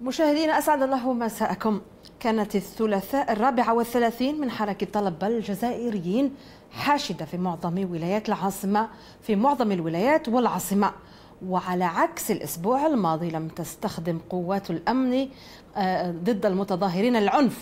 مشاهدينا أسعد الله مساءكم. كانت الثلاثاء 34 من حركة طلبة الجزائريين حاشدة في معظم الولايات والعاصمة، وعلى عكس الأسبوع الماضي لم تستخدم قوات الأمن ضد المتظاهرين العنف،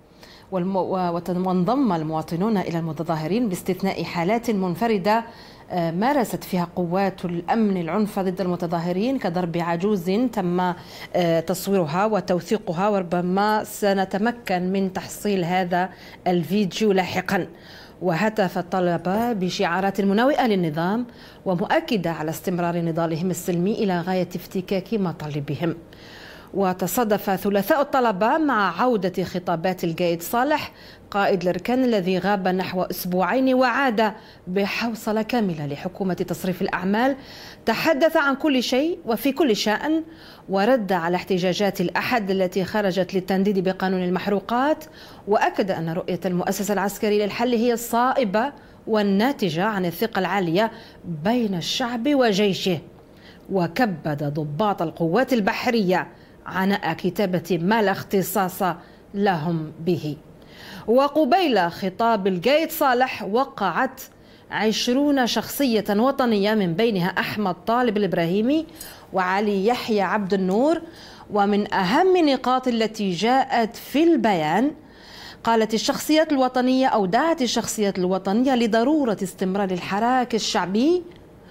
وانضم المواطنون إلى المتظاهرين باستثناء حالات منفردة مارست فيها قوات الأمن العنف ضد المتظاهرين كضرب عجوز تم تصويرها وتوثيقها، وربما سنتمكن من تحصيل هذا الفيديو لاحقا. وهتف الطلبة بشعارات مناوئة للنظام ومؤكدة على استمرار نضالهم السلمي إلى غاية افتكاك مطالبهم. وتصادف ثلاثاء الطلبة مع عودة خطابات القائد صالح قائد الأركان الذي غاب نحو أسبوعين وعاد بحوصلة كاملة لحكومة تصريف الأعمال. تحدث عن كل شيء وفي كل شأن، ورد على احتجاجات الأحد التي خرجت للتنديد بقانون المحروقات، وأكد أن رؤية المؤسسة العسكرية للحل هي الصائبة والناتجة عن الثقة العالية بين الشعب وجيشه. وكبد ضباط القوات البحرية عناء كتابة ما لا اختصاص لهم به. وقبيل خطاب القائد صالح وقعت 20 شخصية وطنية من بينها أحمد طالب الإبراهيمي وعلي يحيى عبد النور. ومن أهم النقاط التي جاءت في البيان قالت الشخصيات الوطنية أو دعت الشخصيات الوطنية لضرورة استمرار الحراك الشعبي،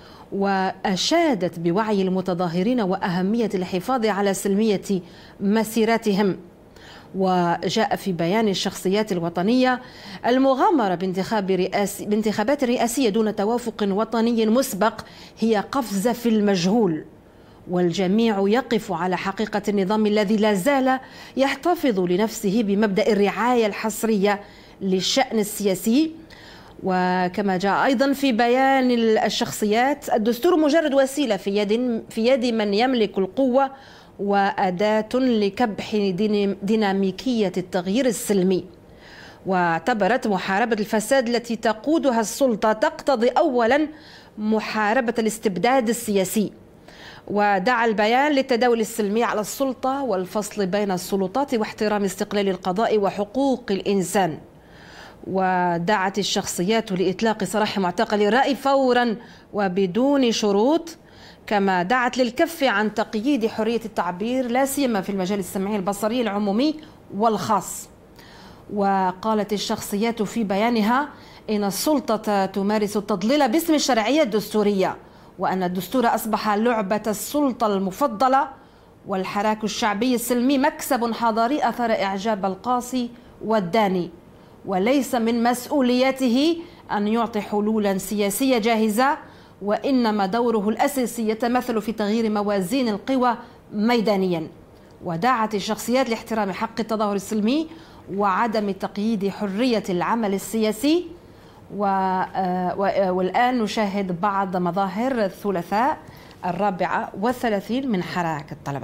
وأشادت بوعي المتظاهرين وأهمية الحفاظ على سلمية مسيرتهم. وجاء في بيان الشخصيات الوطنية المغامرة بانتخابات رئاسية دون توافق وطني مسبق هي قفزة في المجهول، والجميع يقف على حقيقة النظام الذي لا زال يحتفظ لنفسه بمبدأ الرعاية الحصرية للشأن السياسي. وكما جاء أيضا في بيان الشخصيات الدستور مجرد وسيلة في يد من يملك القوة وأداة لكبح ديناميكية التغيير السلمي. واعتبرت محاربة الفساد التي تقودها السلطة تقتضي أولا محاربة الاستبداد السياسي. ودعا البيان للتداول السلمي على السلطة والفصل بين السلطات واحترام استقلال القضاء وحقوق الإنسان. ودعت الشخصيات لإطلاق سراح معتقل الرأي فورا وبدون شروط، كما دعت للكف عن تقييد حرية التعبير لا سيما في المجال السمعي البصري العمومي والخاص. وقالت الشخصيات في بيانها إن السلطة تمارس التضليل باسم الشرعية الدستورية، وأن الدستور أصبح لعبة السلطة المفضلة، والحراك الشعبي السلمي مكسب حضاري أثار إعجاب القاصي والداني، وليس من مسؤوليته أن يعطي حلولا سياسية جاهزة، وإنما دوره الأساسي يتمثل في تغيير موازين القوى ميدانيا. ودعت الشخصيات لاحترام حق التظاهر السلمي وعدم تقييد حرية العمل السياسي. والآن نشاهد بعض مظاهر الثلاثاء 34 من حراك الطلبة.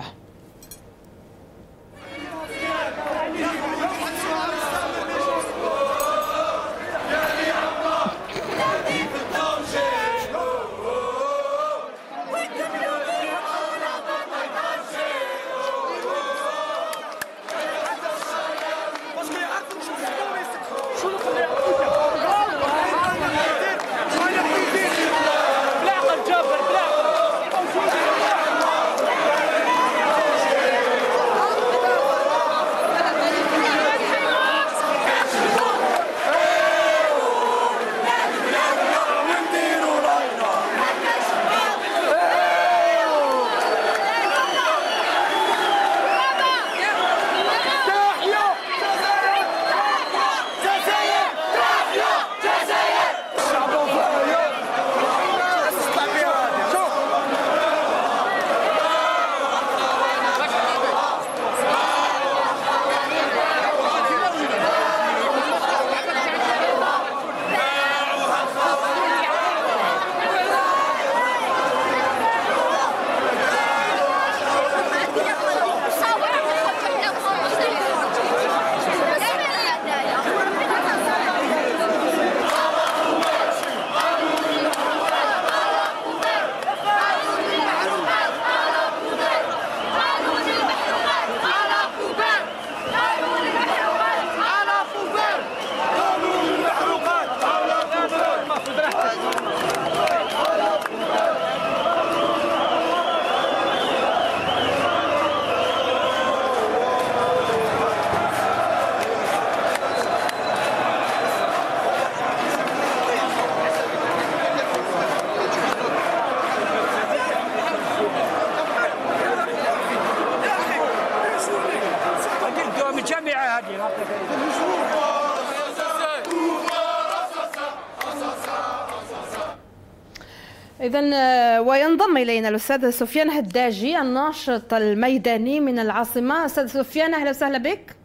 إذا وينضم إلينا الأستاذ سفيان هداجي الناشط الميداني من العاصمة. أستاذ سفيان أهلا وسهلا بك.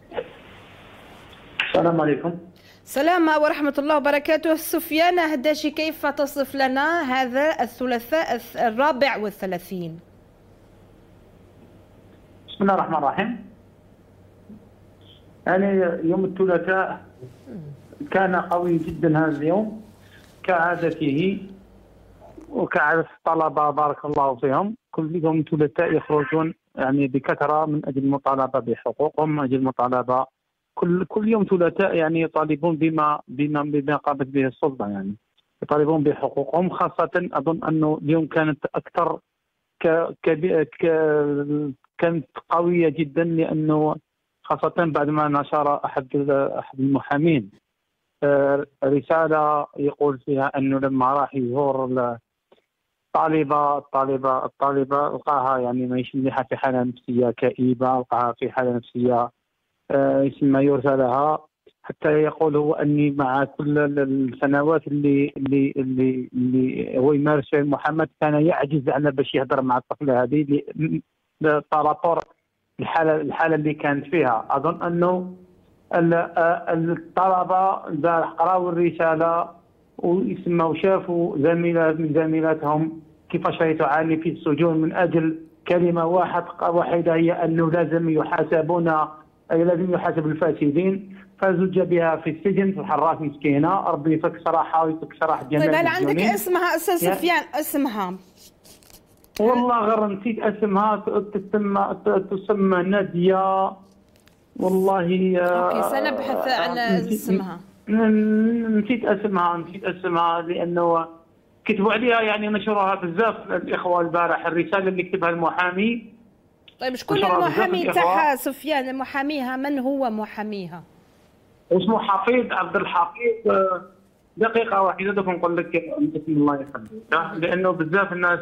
السلام عليكم. السلام ورحمة الله وبركاته. سفيان هداجي، كيف تصف لنا هذا الثلاثاء 34؟ بسم الله الرحمن الرحيم. يعني يوم الثلاثاء كان قوي جدا هذا اليوم كعادته وكعادة الطلبة بارك الله فيهم. كل يوم ثلاثاء يخرجون يعني بكثرة من أجل المطالبة بحقوقهم، من أجل المطالبة كل يوم ثلاثاء يعني يطالبون بما قامت به السلطة، يعني يطالبون بحقوقهم. خاصة أظن أنه اليوم كانت أكثر كانت قوية جدا، لأنه خاصة بعد ما نشر أحد المحامين رسالة يقول فيها أنه لما راح يزور الطالبة لقاها يعني ماهيش مليحة، في حالة نفسية كئيبة، لقاها في حالة نفسية ما يرثى لها. حتى يقول هو أني مع كل السنوات اللي هو يمارس فيها محمد كان يعجز على باش يهضر مع الطفلة هذه بارابور الحالة اللي كانت فيها. أظن أنه الطلبة قراوا الرسالة وشافوا زميلاتهم كيفاش تعاني في السجون من أجل كلمة واحدة، هي أنه لازم يحاسب الفاسدين، فزج بها في السجن في الحراس مسكينة. ربي يفك صراحة ويفك صراحة جميع. طيب هل عندك اسمها أستاذ سفيان؟ اسمها والله غير نسيت اسمها، تسمى نادية والله. اوكي سنبحث عن اسمها. نسيت اسمها لانه كتبوا عليها يعني نشروها بزاف الاخوه البارح، الرساله اللي كتبها المحامي. طيب شكون المحامي تاعها سفيان؟ محاميها من هو محاميها؟ اسمه حفيظ عبد الحفيظ. دقيقه واحده دوك نقول لك اسم الله يخليك، لانه بزاف الناس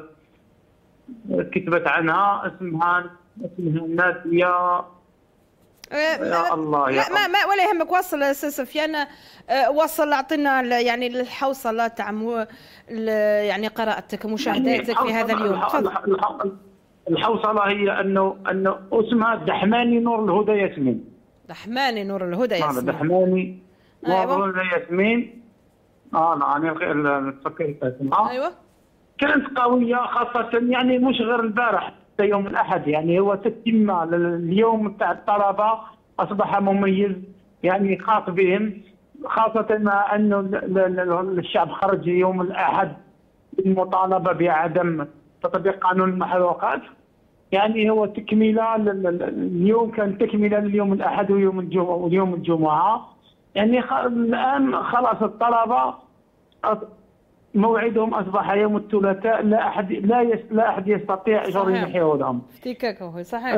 كتبت عنها. اسمها نادية. يا الله لا ما ولا يهمك، وصل استاذ سفيان، وصل اعطينا يعني الحوصله تاع يعني قراءتك ومشاهداتك في هذا اليوم. الحوصله هي انه اسمها دحماني نور الهدى ياسمين. دحماني نور الهدى ياسمين. دحماني نور الهدى ياسمين. انا نتفكر اسمها. ايوه كانت قويه، خاصه يعني مش غير البارح، يوم الأحد يعني هو تتم اليوم تاع الطلبة أصبح مميز يعني خاص بهم، خاصة مع أنه الشعب خرج يوم الأحد بالمطالبة بعدم تطبيق قانون المحروقات. يعني هو تكملة اليوم كان تكملة لليوم الأحد ويوم الجمعة. يعني الآن خلاص الطلبة موعدهم أصبح يوم الثلاثاء. لا أحد يستطيع يحيولهم. افتكاك هو صحيح.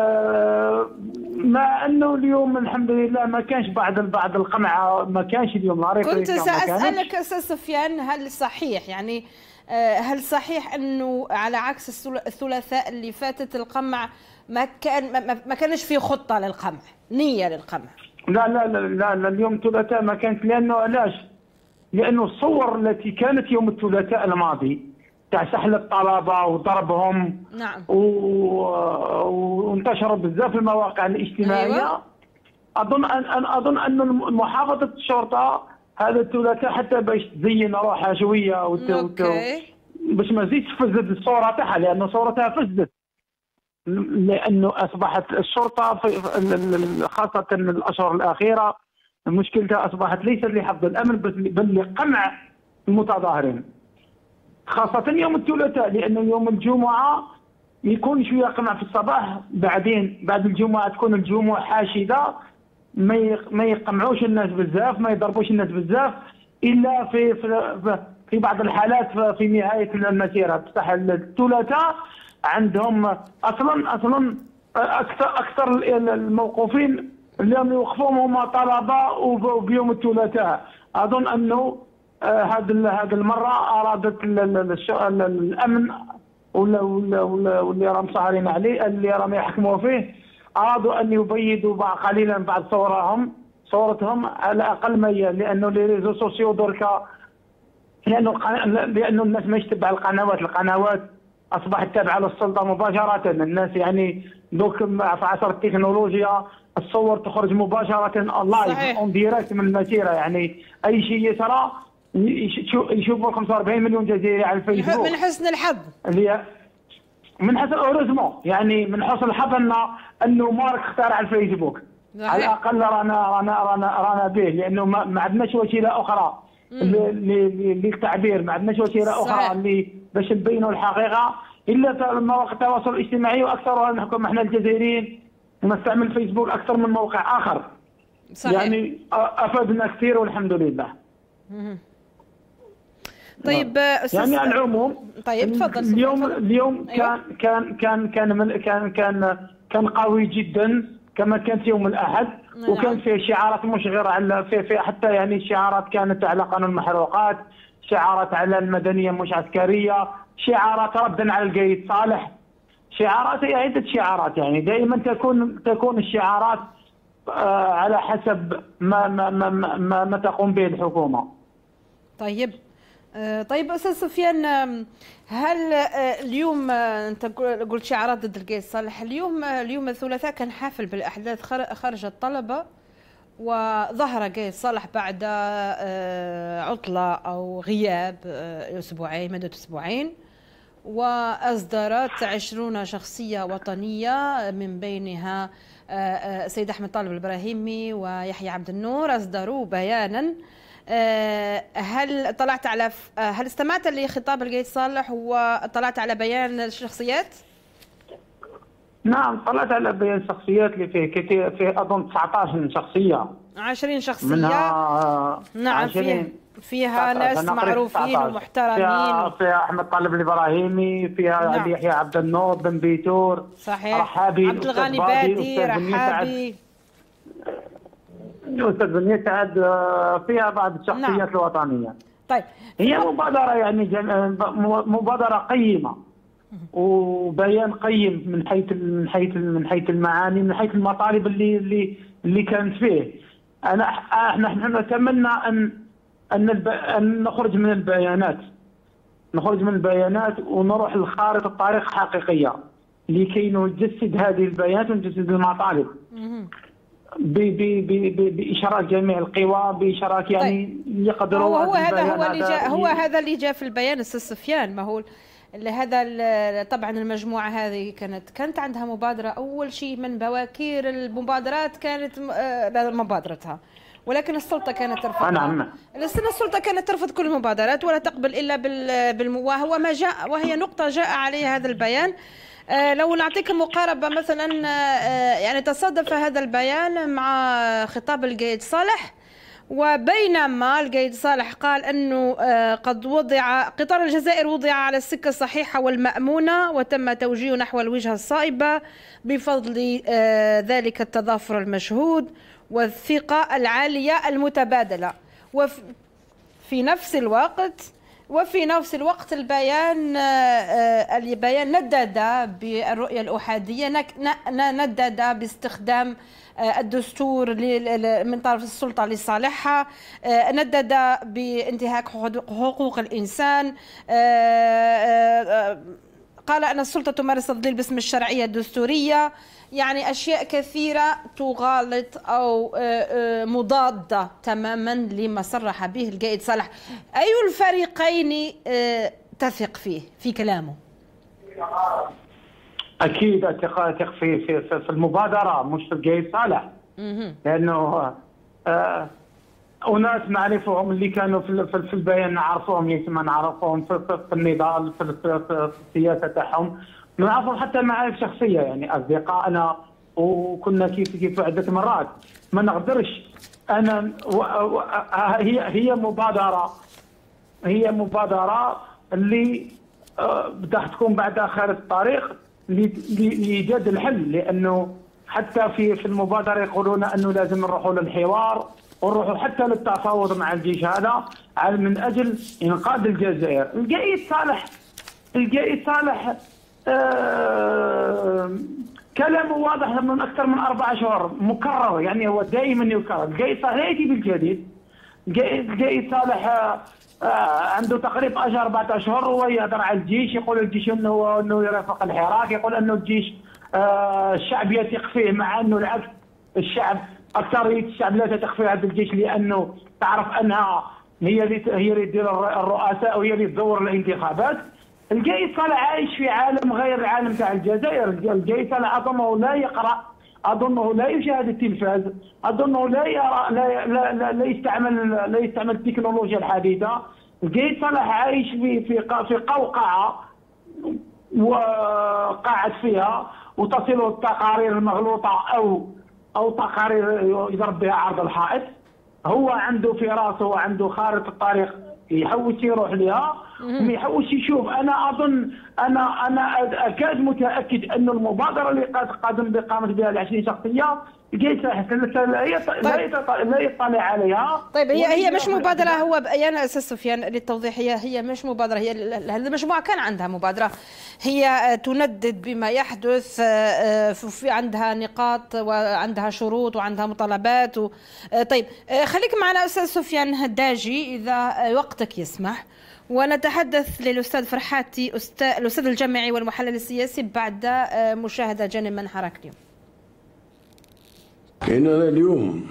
مع أنه اليوم الحمد لله ما كانش بعد القمعة، ما كانش اليوم. كنت سأسألك أستاذ سفيان، هل صحيح يعني هل صحيح أنه على عكس الثلاثاء اللي فاتت القمع ما كانش في خطة للقمع، نية للقمع؟ لا اليوم الثلاثاء ما كانت. لأنه علاش؟ لأنه الصور التي كانت يوم الثلاثاء الماضي تاع سحل الطلبة وضربهم، نعم، وانتشروا بزاف في المواقع الاجتماعية. أيوة. أظن أن محافظة الشرطة هذا الثلاثاء حتى باش تزين روحها شوية باش ما تزيدش تفسد الصورة تاعها، لأنه صورتها فسدت. لأنه أصبحت الشرطة خاصة الأشهر الأخيرة مشكلتها أصبحت ليست لحفظ الأمن بل لقمع المتظاهرين، خاصة يوم الثلاثاء. لأنه يوم الجمعة يكون شوية قمع في الصباح، بعدين بعد الجمعة تكون الجمعة حاشدة، ما يقمعوش الناس بزاف، ما يضربوش الناس بزاف إلا في بعض الحالات في نهاية المسيرة. بصح الثلاثاء عندهم أصلا أكثر الموقوفين اللي يوقفوهم هما طلبة وبيوم الثلاثاء. أظن أنه هذه المرة أرادت الأمن واللي راهم ساهرين عليه، اللي راهم يحكموا فيه، أرادوا أن يبيدوا قليلا بعض صورتهم على أقل مية. لأنه لي ريزو سوسيو دركا لانه الناس ما تتبع القنوات اصبحت تابعه للسلطه مباشره. الناس يعني دوك في عصر التكنولوجيا الصور تخرج مباشره لايف اون ديريكت من المسيره، يعني اي شيء يصرى يشوفوا 45 مليون جزائري على الفيسبوك. من حسن الحظ من حسن اوريزمون، يعني من حسن الحظ انه مارك اختار على الفيسبوك. على الاقل رانا به، لانه ما عندناش وسيله اخرى للتعبير، ما عندناش وسيله اخرى اللي باش نبينوا الحقيقه الا في مواقع التواصل الاجتماعي، واكثرها نحكم احنا الجزائريين ونستعمل الفيسبوك اكثر من موقع اخر. صحيح. يعني افادنا كثير والحمد لله. طيب يعني على العموم طيب تفضل. اليوم أيوة. كان قوي جدا كما كانت يوم الاحد. نعم. وكان فيه شعارات مشغره على في حتى يعني شعارات كانت على قانون المحروقات، شعارات على المدنيه مش عسكريه، شعارات ردا على القايد صالح، شعارات هي عده شعارات. يعني دائما تكون الشعارات على حسب ما تقوم به الحكومه. طيب استاذ سفيان، هل اليوم انت قلت شعارات ضد القايد صالح، اليوم الثلاثاء كان حافل بالاحداث، خرج الطلبه وظهر قايد صالح بعد عطله او غياب مده اسبوعين، واصدرت 20 شخصيه وطنيه من بينها سيد احمد طالب الابراهيمي ويحيى عبد النور، اصدروا بيانا. هل استمعت لخطاب القايد صالح وطلعت على بيان الشخصيات؟ نعم، طلعت على بيان الشخصيات اللي فيه كثير، فيه اظن 19 شخصيه، 20 شخصية منها نعم 20 فيها ناس معروفين ومحترمين. فيها احمد طالب الابراهيمي، فيها نعم. يحيى عبد النور، بن بيتور، صحيح، رحابي، عبد الغني بادي، رحابي، أستاذ بن يسعد، فيها بعض الشخصيات نعم. الوطنية. طيب هي مبادرة يعني مبادرة قيمة وبيان قيم من حيث المعاني، من حيث المطالب اللي كانت فيه. احنا نتمنى ان نخرج من البيانات ونروح لخارطة الطريق حقيقية لكي نجسد هذه البيانات ونجسد المطالب. بإشراك جميع القوى، بإشراك يعني طيب. يقدروا هو هذا اللي جاء في البيان استاذ سفيان. ما هو هذا طبعا المجموعة هذه كانت عندها مبادرة، أول شيء من بواكير المبادرات كانت مبادرتها، ولكن السلطة كانت ترفض. نعم. السلطة كانت ترفض كل المبادرات ولا تقبل إلا وهو جاء، وهي نقطة جاء عليها هذا البيان. لو نعطيك مقاربة مثلا، يعني تصادف هذا البيان مع خطاب القايد صالح، وبينما القايد صالح قال أنه قد وضع قطار الجزائر وضع على السكة الصحيحة والمأمونة وتم توجيهه نحو الوجهة الصائبة بفضل ذلك التضافر المشهود والثقة العالية المتبادلة. وفي نفس الوقت البيان ندد بالرؤية الأحادية، ندد باستخدام الدستور من طرف السلطة لصالحها، ندد بانتهاك حقوق الإنسان، قال أن السلطة تمارس التضليل باسم الشرعية الدستورية، يعني أشياء كثيرة تغالط أو مضادة تماما لما صرح به القايد صالح. أي الفريقين تثق فيه في كلامه؟ أكيد أثق في المبادرة مش في القايد صالح، لأنه أناس نعرفهم اللي كانوا في البيان، نعرفهم يسمى، نعرفهم في النضال في السياسة تاعهم، نعرفهم حتى معارف شخصية، يعني أصدقائنا، وكنا كيف عدة مرات. ما نقدرش أنا هي مبادرة اللي بدها تكون بعد خارج الطريق لإيجاد الحل، لأنه حتى في المبادرة يقولون أنه لازم نروحوا للحوار ونروحوا حتى للتفاوض مع الجيش هذا من أجل إنقاذ الجزائر. القايد صالح كلامه واضح من أكثر من 4 أشهر مكرر، يعني هو دائما يكرر. القايد صالح لا يأتي بالجديد. القايد صالح عنده تقريبا اجر 4 اشهر، هو يهضر على الجيش، يقول الجيش انه يرافق الحراك، يقول انه الجيش الشعب يثق فيه، مع انه العكس، الشعب اكثريه الشعب لا تثق في هذا الجيش، لانه تعرف انها هي اللي تدير الرؤساء وهي اللي تزور الانتخابات. القايد صالح عايش في عالم غير العالم تاع الجزائر. القايد صالح اظنه لا يقرا، اظنه لا يشاهد التلفاز، اظنه لا يرى، لا يستعمل التكنولوجيا الحديثه. القايد صالح عايش في قوقعه وقاعد فيها، وتصل التقارير المغلوطه او تقارير يضرب بها عرض الحائط. هو عنده في راسه وعنده خارطه الطريق يحوس يروح لها، ما يحوس يشوف. انا اظن انا اكاد متاكد ان المبادره اللي قادم بقامت بها ال20 شخصيه القايد صالح لا يطلع عليها. طيب هي مش مبادره، هو يا استاذ سفيان للتوضيح، هي مش مبادره، هي هذه المجموعه كان عندها مبادره، هي تندد بما يحدث، في عندها نقاط وعندها شروط وعندها مطالبات طيب خليك معنا استاذ سفيان هداجي اذا وقتك يسمح، ونتحدث للأستاذ فرحاتي الأستاذ الجامعي والمحلل السياسي بعد مشاهدة جانب من حراك اليوم. إننا اليوم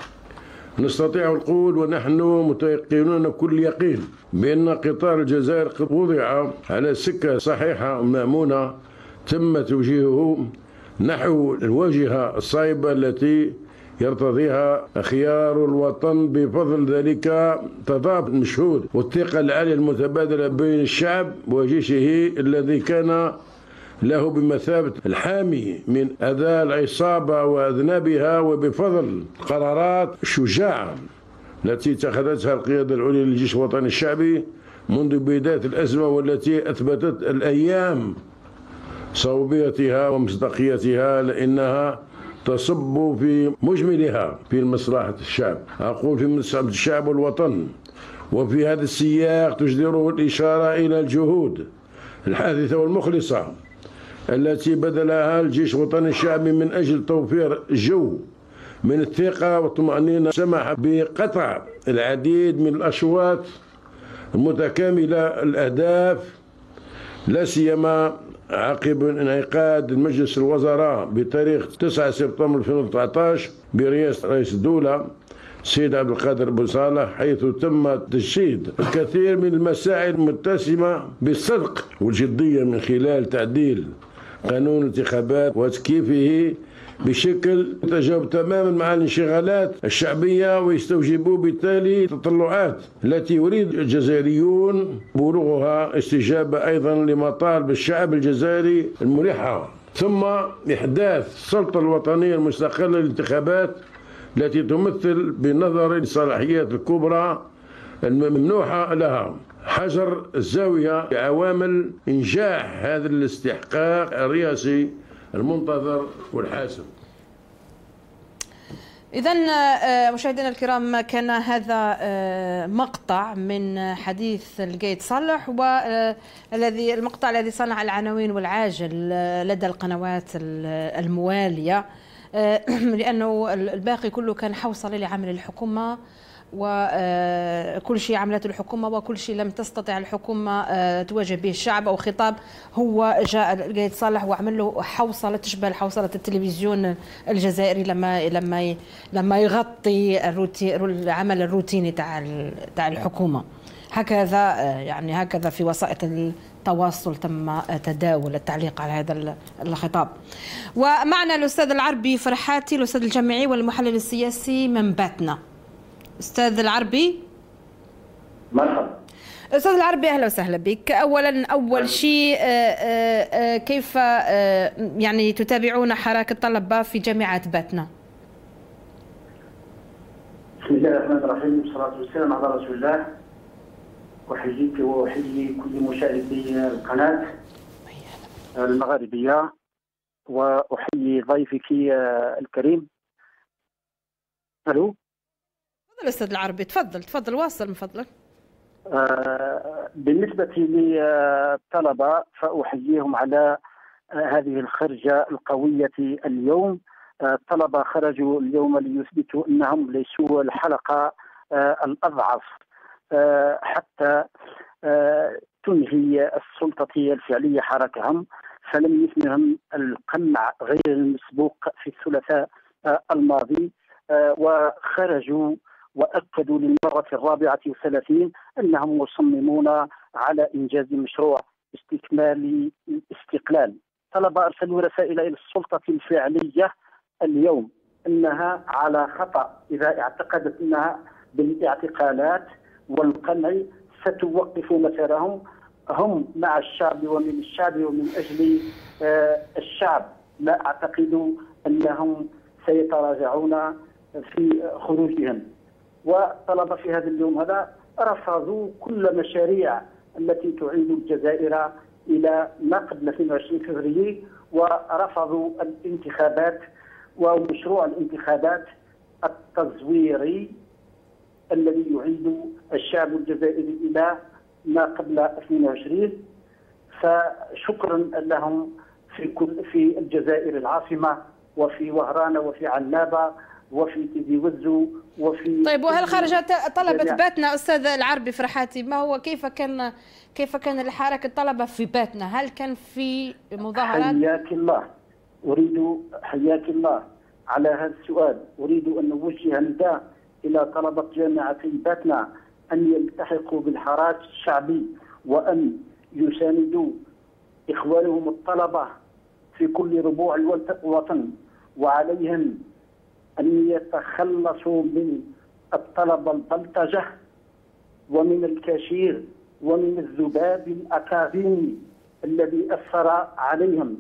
نستطيع القول ونحن متيقنون كل يقين بأن قطار الجزائر قد وضع على سكة صحيحة مأمونة، تم توجيهه نحو الواجهة الصائبة التي يرتضيها خيار الوطن بفضل ذلك تضاد المشهود والثقة العالية المتبادلة بين الشعب وجيشه الذي كان له بمثابة الحامي من أذى العصابة وأذنابها، وبفضل قرارات شجاعة التي اتخذتها القيادة العليا للجيش الوطني الشعبي منذ بداية الأزمة، والتي أثبتت الأيام صوبيتها ومصداقيتها، لأنها تصب في مجملها في مصلحة الشعب، أقول في مصلحة الشعب والوطن. وفي هذا السياق تجدره الإشارة إلى الجهود الحاثثة والمخلصة التي بذلها الجيش الوطني الشعبي من أجل توفير جو من الثقة والطمأنينة، سمح بقطع العديد من الأشواط المتكاملة الأهداف، لا سيما عقب انعقاد المجلس الوزراء بتاريخ 9 سبتمبر 2019 برئاسة رئيس الدولة السيد عبد القادر بن صالح، حيث تم تجسيد الكثير من المسائل المتسمة بالصدق والجدية من خلال تعديل قانون الانتخابات وتكييفه بشكل يتجاوب تماما مع الانشغالات الشعبية، ويستوجب بالتالي التطلعات التي يريد الجزائريون بلوغها، استجابة أيضا لمطالب الشعب الجزائري الملحة، ثم إحداث السلطة الوطنية المستقلة للانتخابات التي تمثل بنظر الصلاحيات الكبرى الممنوحة لها، حجر الزاوية بعوامل إنجاح هذا الاستحقاق الرئاسي المنتظر والحاسم. إذن مشاهدينا الكرام، كان هذا مقطع من حديث القايد صالح، والذي المقطع الذي صنع العناوين والعاجل لدى القنوات الموالية، لأنه الباقي كله كان حوصلة لعمل الحكومة، وكل شيء عملته الحكومة وكل شيء لم تستطع الحكومة تواجه به الشعب أو خطاب. هو جاء القايد صالح وعمل له حوصلة تشبه حوصلة التلفزيون الجزائري لما يغطي العمل الروتيني تاع الحكومة. هكذا يعني هكذا في وسائط التواصل تم تداول التعليق على هذا الخطاب. ومعنا الأستاذ العربي فرحاتي الأستاذ الجامعي والمحلل السياسي من باتنا. أستاذ العربي، مرحبا. أستاذ العربي أهلا وسهلا بك. أول شيء كيف يعني تتابعون حراك الطلبة في جامعة باتنا؟ بسم الله الرحمن الرحيم، والصلاة والسلام على رسول الله. أحييك وأحيي كل مشاهدي القناة المغاربية، وأحيي ضيفك الكريم. ألو. تفضل أستاذ العربي، تفضل واصل من فضلك. بالنسبة للطلبة فأحييهم على هذه الخرجة القوية اليوم. الطلبة خرجوا اليوم ليثبتوا أنهم ليسوا الحلقة الأضعف حتى تنهي السلطة الفعلية حركهم، فلم يثمرهم القمع غير المسبوق في الثلاثاء الماضي، وخرجوا وأكدوا للمرة 34 أنهم مصممون على إنجاز مشروع استكمال الاستقلال. طلبة أرسلوا رسائل إلى السلطة الفعلية اليوم أنها على خطأ إذا اعتقدت أنها بالاعتقالات والقمع ستوقف مسارهم. هم مع الشعب ومن الشعب ومن أجل الشعب، لا أعتقد أنهم سيتراجعون في خروجهم. وطلب في هذا اليوم هذا رفضوا كل مشاريع التي تعيد الجزائر إلى ما قبل 22 فبراير، ورفضوا الانتخابات ومشروع الانتخابات التزويري الذي يعيد الشعب الجزائري إلى ما قبل 22. فشكرا لهم في الجزائر العاصمة وفي وهران وفي عنابة وفي تيزي وزو وفي. طيب، وهل خرجت طلبة باتنا أستاذ العربي فرحاتي؟ ما هو كيف كان الحركة الطلبة في باتنا؟ هل كان في مظاهرات؟ حياك الله على هذا السؤال. أريد أن أوجه نداء إلى طلبة جامعتي باتنا أن يلتحقوا بالحراك الشعبي وأن يساندوا إخوانهم الطلبة في كل ربوع الوطن، وعليهم أن يتخلصوا من الطلبة البلطجة ومن الكاشير ومن الذباب الأكاديمي الذي أثر عليهم،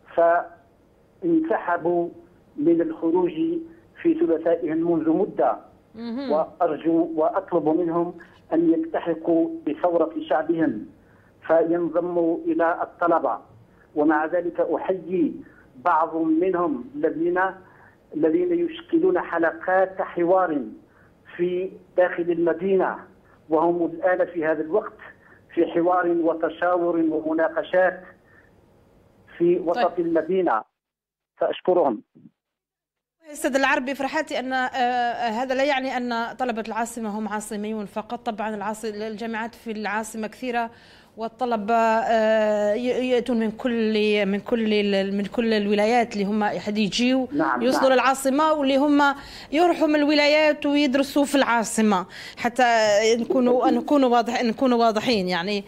فانسحبوا من الخروج في ثلاثائهم منذ مدة. وأرجو وأطلب منهم أن يلتحقوا بثورة شعبهم فينضموا إلى الطلبة. ومع ذلك أحيي بعض منهم الذين يشكلون حلقات حوار في داخل المدينة، وهم الآن في هذا الوقت في حوار وتشاور ومناقشات في وسط المدينة، فأشكرهم. أستاذ العربي فرحاتي أن هذا لا يعني أن طلبة العاصمة هم عاصميون فقط. طبعا الجامعات في العاصمة كثيرة، والطلبة يأتون من كل الولايات اللي هم يجيوا يوصلوا للعاصمة، واللي هم يروحوا من الولايات ويدرسوا في العاصمة، حتى نكونوا واضحين يعني.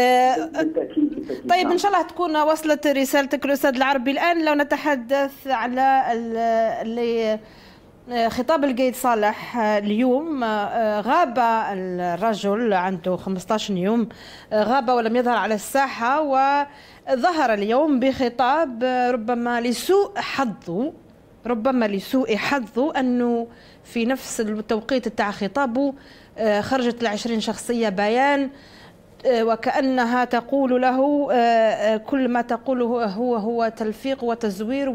طيب، إن شاء الله تكون وصلت رسالتك الأستاذ العربي. الآن لو نتحدث على خطاب القايد صالح اليوم، غاب الرجل عنده 15 يوم، غاب ولم يظهر على الساحة، وظهر اليوم بخطاب ربما لسوء حظه أنه في نفس التوقيت تاع خطابه خرجت 20 شخصية بيان وكأنها تقول له كل ما تقوله هو تلفيق وتزوير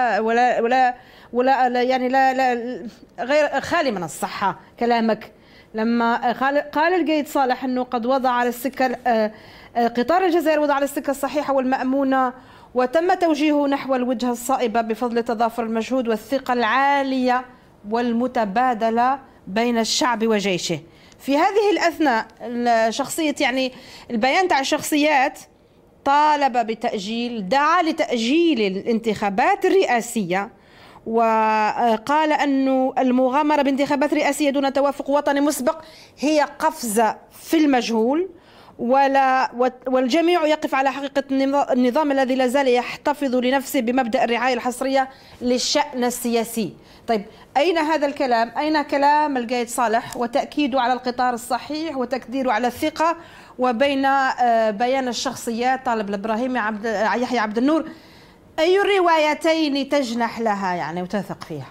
ولا يعني لا غير خالي من الصحة كلامك. لما قال القايد صالح أنه قد وضع على السكة قطار الجزائر وضع على السكة الصحيحة والمأمونة، وتم توجيهه نحو الوجهة الصائبة بفضل تضافر المجهود والثقة العالية والمتبادلة بين الشعب وجيشه. في هذه الأثناء شخصية يعني البيان تاع الشخصيات طالب بتأجيل، دعا لتأجيل الانتخابات الرئاسية، وقال أن المغامرة بانتخابات رئاسية دون توافق وطني مسبق هي قفزة في المجهول، والجميع يقف على حقيقة النظام الذي لا زال يحتفظ لنفسه بمبدأ الرعاية الحصرية للشأن السياسي. طيب، أين هذا الكلام؟ أين كلام القايد صالح وتأكيده على القطار الصحيح وتقديره على الثقة، وبين بيان الشخصيات طالب الإبراهيمي يحيى عبد النور؟ أي الروايتين تجنح لها يعني وتثق فيها؟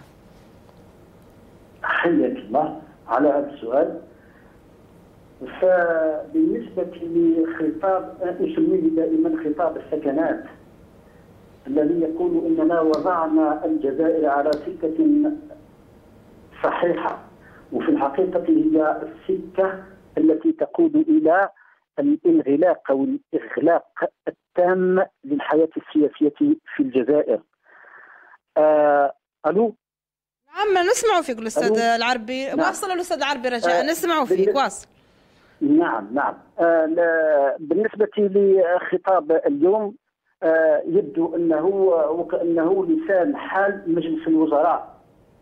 حياك الله على هذا السؤال. فبالنسبة لخطاب نسميه دائما خطاب السكنات الذي يقول إننا وضعنا الجزائر على سكة صحيحة، وفي الحقيقة هي السكة التي تقود إلى الانغلاق أو الإغلاق التام للحياة السياسية في الجزائر. ألو؟ نعم، نسمع فيك الأستاذ العربي. واصل الأستاذ العربي رجاء، نسمع فيك، واصل. نعم. بالنسبة لخطاب اليوم يبدو أنه وكأنه لسان حال مجلس الوزراء،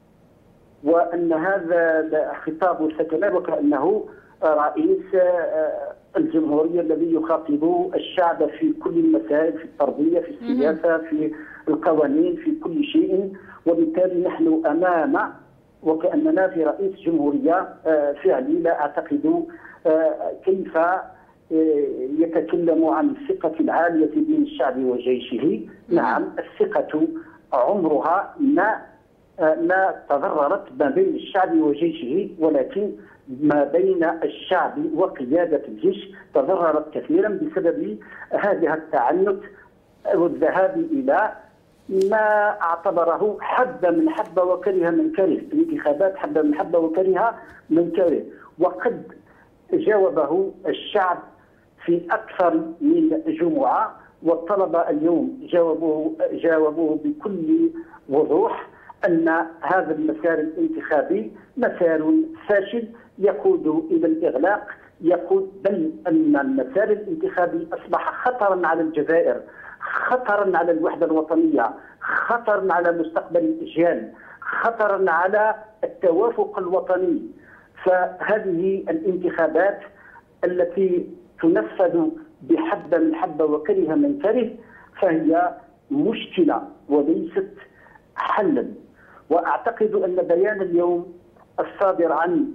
وأن هذا الخطاب والسكنات وكأنه رئيس الجمهورية الذي يخاطب الشعب في كل المسائل، في التربية، في السياسة، في القوانين، في كل شيء. وبالتالي نحن أمام وكأننا في رئيس جمهورية فعلي. لا أعتقد كيف يتكلم عن الثقة العالية بين الشعب وجيشه. نعم، الثقة عمرها ما تضررت ما بين الشعب وجيشه، ولكن ما بين الشعب وقيادة الجيش تضررت كثيرا بسبب هذا التعنت والذهاب إلى ما اعتبره حب من حب وكره من كره، الانتخابات حب من حب وكره من كره. وقد جاوبه الشعب في أكثر من جمعة، والطلبة اليوم جاوبوه بكل وضوح أن هذا المسار الانتخابي مسار فاشل يقود إلى الإغلاق، بل أن المسار الانتخابي أصبح خطرا على الجزائر، خطرا على الوحدة الوطنية، خطرا على مستقبل الأجيال، خطرا على التوافق الوطني. فهذه الانتخابات التي تنفذ بحب من حب وكره من كره فهي مشكلة وليست حلا. وأعتقد أن بيان اليوم الصادر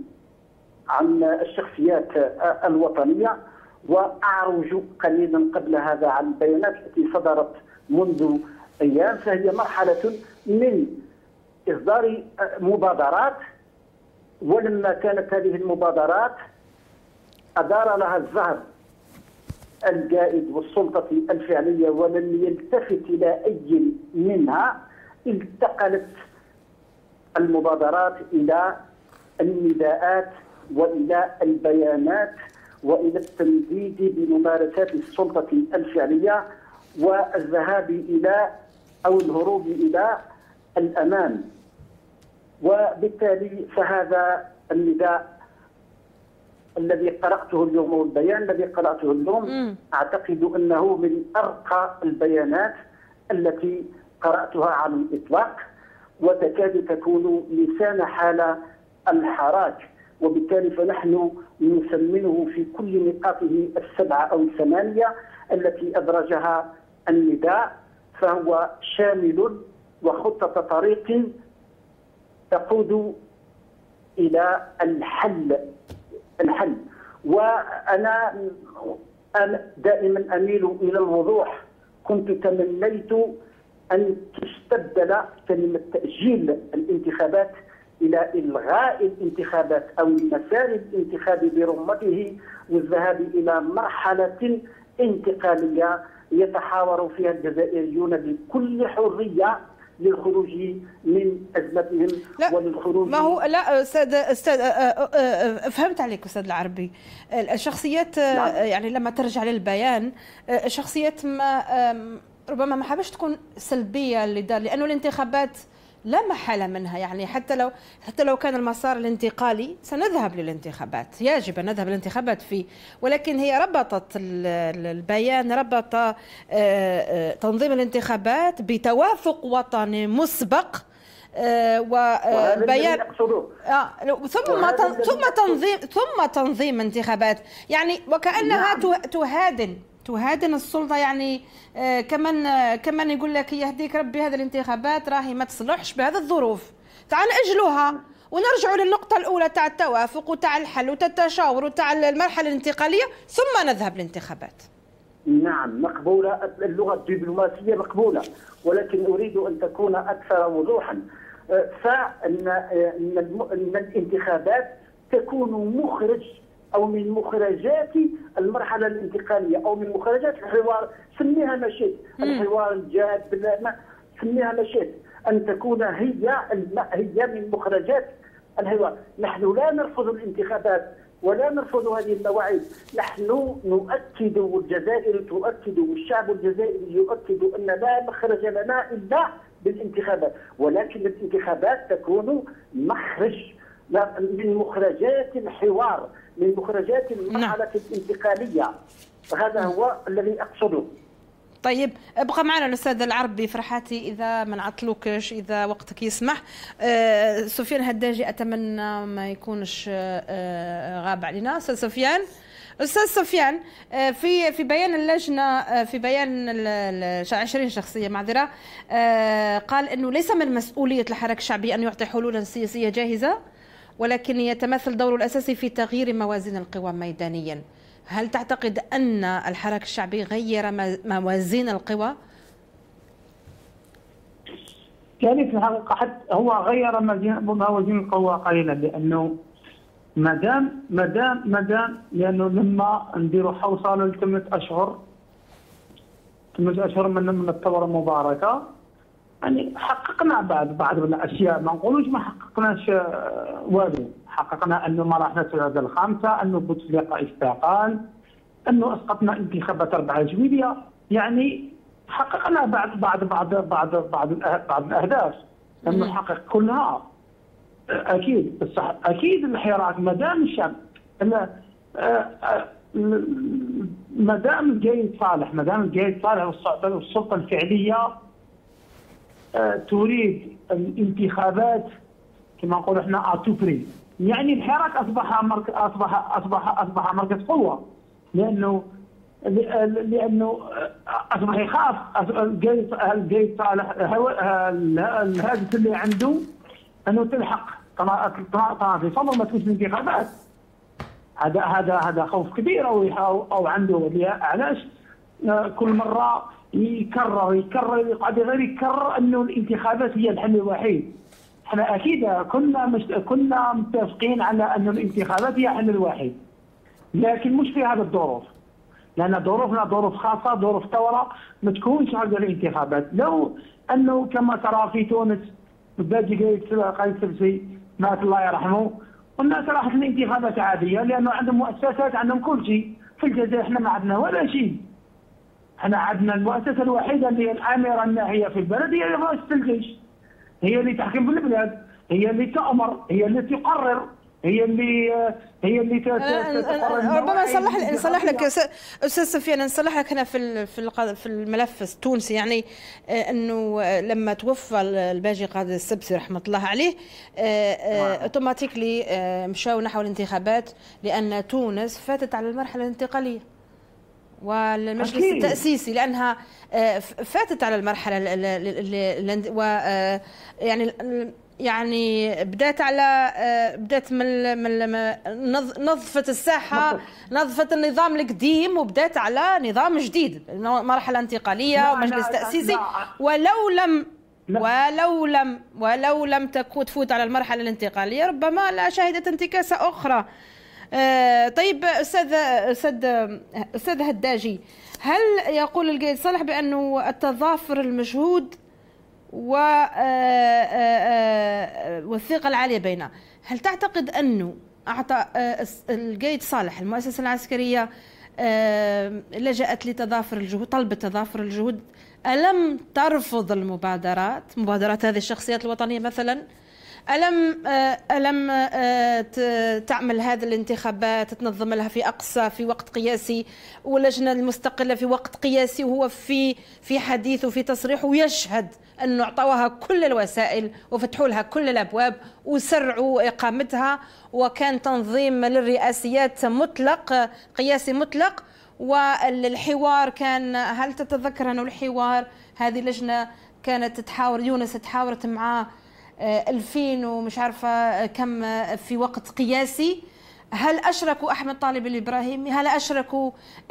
عن الشخصيات الوطنية، وأعرج قليلا قبل هذا عن البيانات التي صدرت منذ أيام، فهي مرحلة من إصدار مبادرات، ولما كانت هذه المبادرات أدار لها الزهر القائد والسلطة الفعلية ولم يلتفت إلى أي منها، انتقلت المبادرات إلى النداءات وإلى البيانات وإلى التنديد بممارسات السلطة الفعلية والذهاب إلى أو الهروب إلى الأمام. وبالتالي فهذا النداء الذي قرأته اليوم والبيان الذي قرأته اليوم أعتقد أنه من أرقى البيانات التي قرأتها على الإطلاق، وتكاد تكون لسان حال الحراك. وبالتالي فنحن نثمنه في كل نقاطه 7 أو 8 التي أدرجها النداء، فهو شامل وخطة طريق تقود إلى الحل. وأنا دائما أميل إلى الوضوح. كنت تمنيت أن تستبدل كلمة تأجيل الانتخابات إلى إلغاء الانتخابات أو المسار الانتخابي برمته والذهاب إلى مرحلة انتقالية يتحاور فيها الجزائريون بكل حرية للخروج من أزمتهم وللخروج. ما هو لا أستاذ فهمت عليك أستاذ العربي. الشخصيات يعني لما ترجع للبيان شخصيات ما ربما ما حابش تكون سلبية لأنه الانتخابات لا محالة منها، يعني حتى لو كان المسار الانتقالي سنذهب للانتخابات، يجب أن نذهب للانتخابات فيه، ولكن هي ربطت البيان، ربط تنظيم الانتخابات بتوافق وطني مسبق وبيان ثم تنظيم انتخابات، يعني وكأنها تهادن السلطة، يعني كمان يقول لك يهديك ربي هذه الانتخابات راهي ما تصلحش بهذه الظروف، تعال نأجلوها ونرجعوا للنقطة الأولى تاع التوافق وتاع الحل وتاع التشاور وتاع المرحلة الانتقالية ثم نذهب للانتخابات. نعم مقبولة، اللغة الدبلوماسية مقبولة، ولكن أريد أن تكون أكثر وضوحا. فإن الانتخابات تكون مخرج أو من مخرجات المرحلة الانتقالية أو من مخرجات الحوار، سميها ما شئت، الحوار الجاد، سميها ما شئت، أن تكون هي من مخرجات الحوار. نحن لا نرفض الانتخابات ولا نرفض هذه المواعيد، نحن نؤكد والجزائر تؤكد والشعب الجزائري يؤكد أن لا مخرج لنا إلا بالانتخابات، ولكن الانتخابات تكون مخرج من مخرجات الحوار، من مخرجات المرحلة الانتقالية. هذا هو الذي أقصده. طيب ابقى معنا الأستاذ العربي فرحاتي إذا ما نعطلوكش، إذا وقتك يسمح. سفيان هداجي أتمنى ما يكونش غاب علينا. أستاذ سفيان، في بيان اللجنة، في بيان 20 شخصية معذرة، قال أنه ليس من مسؤولية الحراك الشعبي أن يعطي حلولا سياسية جاهزة، ولكن يتمثل دوره الأساسي في تغيير موازين القوى ميدانيا. هل تعتقد أن الحراك الشعبي غير موازين القوى؟ يعني في الحقيقة حتى هو غير موازين القوى قليلا، لأنه مادام لأنه لما نديروا حوصلة ل 8 أشهر من الثورة المباركة، يعني حققنا بعض الأشياء، ما نقولوش ما حققناش والو. حققنا أنه ما راحنا العدد الخامسة، أنه بوتفليقة استقال، أنه أسقطنا انتخابات 4 جويلية، يعني حققنا بعض الأهداف لم نحقق كلها. أكيد بصح أكيد الحراك مادام الشعب مادام الجيد صالح والسلطة الفعلية تريد الانتخابات كما نقول احنا اتوبري، يعني الحراك اصبح مركز قوه، لانه اصبح يخاف الجيد صالح الهاجس اللي عنده انه تلحق في صدر ما تكونش الانتخابات. هذا خوف كبير او عنده. علاش كل مره يكرر يقعد غير يكرر انه الانتخابات هي الحل الوحيد؟ احنا اكيد كنا متفقين على انه الانتخابات هي الحل الوحيد، لكن مش في هذه الظروف، لان ظروفنا ظروف خاصه، ظروف ثوره ما تكونش هذه الانتخابات. لو انه كما ترى في تونس باجي قايد سبسي مات الله يرحمه، والناس راحت الانتخابات عاديه لانه عندهم مؤسسات، عندهم كل شيء. في الجزائر احنا ما عندنا ولا شيء. احنا عندنا المؤسسه الوحيده اللي هي الاميره الناهيه في البلد، هي رئاسه الجيش، هي اللي تحكم في البلاد، هي اللي تأمر، هي اللي تقرر، هي اللي ربما نصلح لك استاذ سفيان، نصلح لك هنا في الملف التونسي. يعني انه لما توفى الباجي قاضي السبسي رحمه الله عليه، اوتوماتيكلي مشاو نحو الانتخابات، لان تونس فاتت على المرحله الانتقاليه والمجلس التأسيسي، لأنها فاتت على المرحلة يعني بدأت من نظفت الساحة، نظفت النظام القديم وبدأت على نظام جديد، مرحلة انتقالية ومجلس تأسيسي. ولو لم تفوت على المرحلة الانتقالية ربما لا شهدت انتكاسة أخرى. طيب أستاذ هداجي، هل يقول القايد صالح بأنه التضافر المجهود والثقة العالية بينه، هل تعتقد أنه أعطى القايد صالح المؤسسة العسكرية لجأت لتضافر الجهود، طلبت تضافر الجهود؟ ألم ترفض مبادرات هذه الشخصيات الوطنية مثلا؟ ألم تعمل هذه الانتخابات، تنظم لها في وقت قياسي، واللجنة المستقلة في وقت قياسي، وهو في حديث وفي تصريح ويشهد أنه أعطوها كل الوسائل وفتحوا لها كل الأبواب وسرعوا إقامتها، وكان تنظيم للرئاسيات مطلق، قياسي مطلق، والحوار كان، هل تتذكر أنه الحوار هذه اللجنة كانت تحاور، يونس تحاورت معاه 2000 ومش عارفة كم في وقت قياسي؟ هل أشركوا أحمد طالب الإبراهيمي؟ هل أشركوا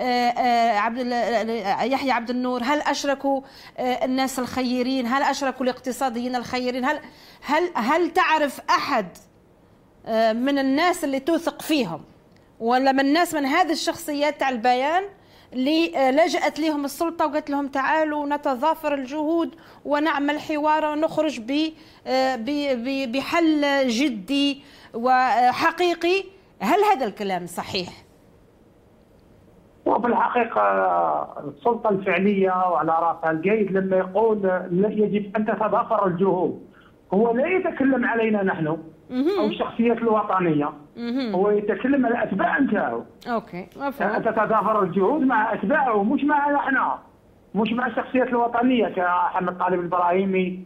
يحيى عبد النور؟ هل أشركوا الناس الخيرين؟ هل أشركوا الاقتصاديين الخيرين؟ هل تعرف أحد من الناس اللي توثق فيهم ولا من الناس من هذه الشخصيات تاع البيان اللي لجأت لهم السلطة وقالت لهم تعالوا نتضافر الجهود ونعمل حوار ونخرج بحل جدي وحقيقي؟ هل هذا الكلام صحيح؟ وفي الحقيقة السلطة الفعلية وعلى رأسها القايد لما يقول يجب أن تتضافر الجهود، هو لا يتكلم علينا نحن، او الشخصيات الوطنيه. هو يتكلم على الاتباع نتاعو. اوكي تتضافر الجهود مع اتباعه مش معنا احنا، مش مع الشخصيات الوطنيه كحمد طالب الابراهيمي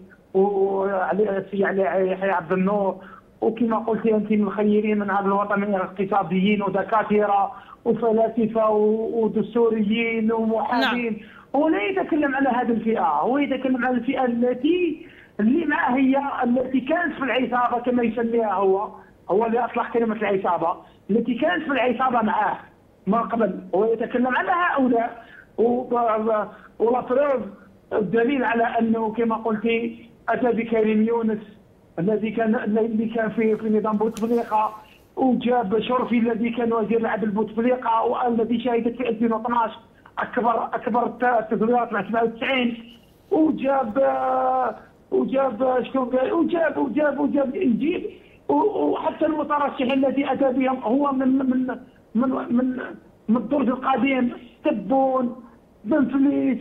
وعلي يحيى عبد النور، وكما قلتي انت مخيرين من هذا الوطن من اقتصاديين ودكاتره وفلاسفه ودستوريين ومحامين. نعم. هو لا يتكلم على هذه الفئه، هو يتكلم على الفئه اللي معه هي التي كانت في العصابه كما يسميها هو اللي اطلق كلمه العصابه، التي كانت في العصابه معه ما قبل. هو يتكلم على هؤلاء والافراد. الدليل على انه كما قلتي اتى بكريم يونس الذي كان في نظام بوتفليقه، وجاب شرفي الذي كان وزير العدل بوتفليقه والذي شهدت في 2012 اكبر التزويرات مع 97، وجاب شكون قال وجاب يجيب، وحتى المترشح الذي اتى بهم هو من الدرج القديم، تبون بن فليس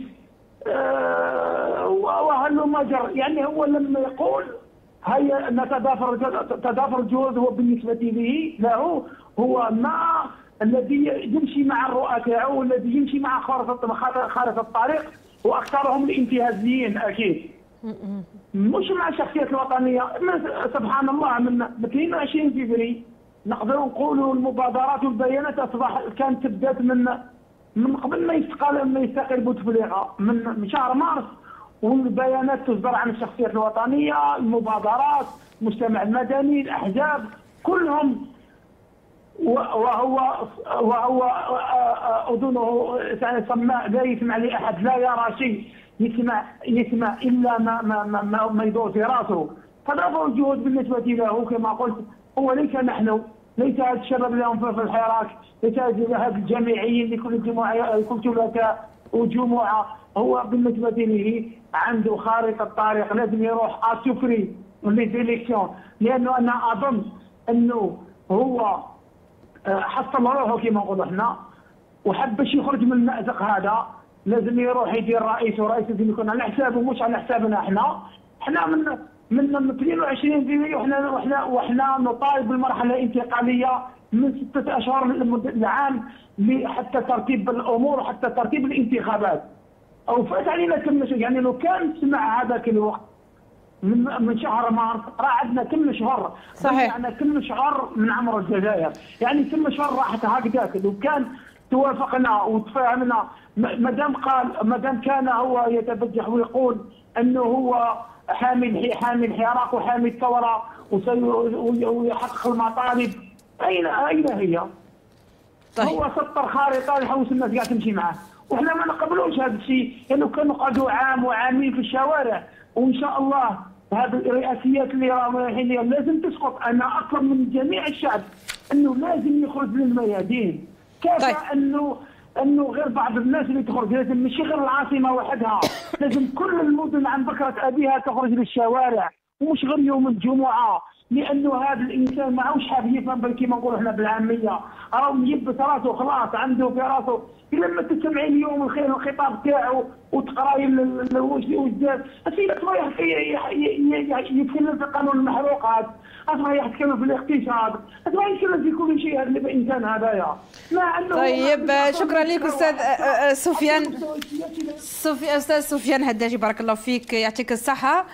وهل مجر. يعني هو لما يقول هيا تضافر الجهود، هو بالنسبه له هو ما الذي يمشي مع الرؤى تاعو والذي يمشي مع خارطه الطريق، واكثرهم الانتهازيين اكيد، مش مع الشخصيات الوطنيه. سبحان الله من 22 فبراير نقدر نقولوا المبادرات والبيانات كانت تبدات من قبل ما يستقيل بوتفليقه من شهر مارس، والبيانات تصدر عن الشخصيات الوطنيه، المبادرات، المجتمع المدني، الاحزاب كلهم. وهو اذنه سماء لا يسمع لاحد، لا يرى شيء، يسمع الا ما يدور في راسه. تضافر الجهود بالنسبه له كما قلت. هو ليس نحن، ليس هذا الشباب اللي هم في الحراك، ليس هذا الجامعيين لكل جمعه كل ثلاثاء وجمعه. هو بالنسبه له عنده خارطه طريق، لازم يروح اسوفري من لي زيليكسيون، لانه انا اظن انه هو حصل روحه كما نقولوا احنا، وحب باش يخرج من المأزق هذا لازم يروح يدير رئيس، ورئيس لازم يكون على حسابه مش على حسابنا احنا من 22 فبراير وحنا نطالب بالمرحله الانتقاليه من 6 اشهر العام حتى ترتيب الامور وحتى ترتيب الانتخابات. او فات علينا كم يعني لو كان سمع هذاك الوقت من شهر مارس راه عندنا كم شهر. صحيح. عندنا كم شهر من عمر الجزائر، يعني كم شهر راحت هكذاك. لو كان توافقنا وتفاهمنا، ما دام كان هو يتبجح ويقول انه هو حامي الحراك وحامي الثوره ويحقق المطالب، اين هي؟ طيب. هو سطر خارطه يحوس الناس قاعده تمشي معاه، وحنا ما نقبلوش هذا الشيء، لانه كانوا قعدوا عام وعامين في الشوارع. وان شاء الله هذه الرئاسيات اللي راهي لازم تسقط. انا اطلب من جميع الشعب انه لازم يخرج للميادين. كيف انه غير بعض الناس اللي تخرج، لازم مش غير العاصمه وحدها، لازم كل المدن عن بكره ابيها تخرج للشوارع، ومش غير يوم الجمعه. لانه هذا الانسان معهوش حاب يفهم كيما نقولوا احنا بالعاميه، راهو ميبس راسه خلاص، عنده في راسه. لما تسمعي اليوم الخطاب تاعو وتقراي الوجدان، السيد صباح يتكلم في قانون المحروقات، صباح يتكلم في الاقتصاد، صباح يتكلم في كل شيء. هذا الانسان هذايا طيب شكرا لك استاذ سفيان. استاذ سفيان هداجي، بارك الله فيك، يعطيك الصحه.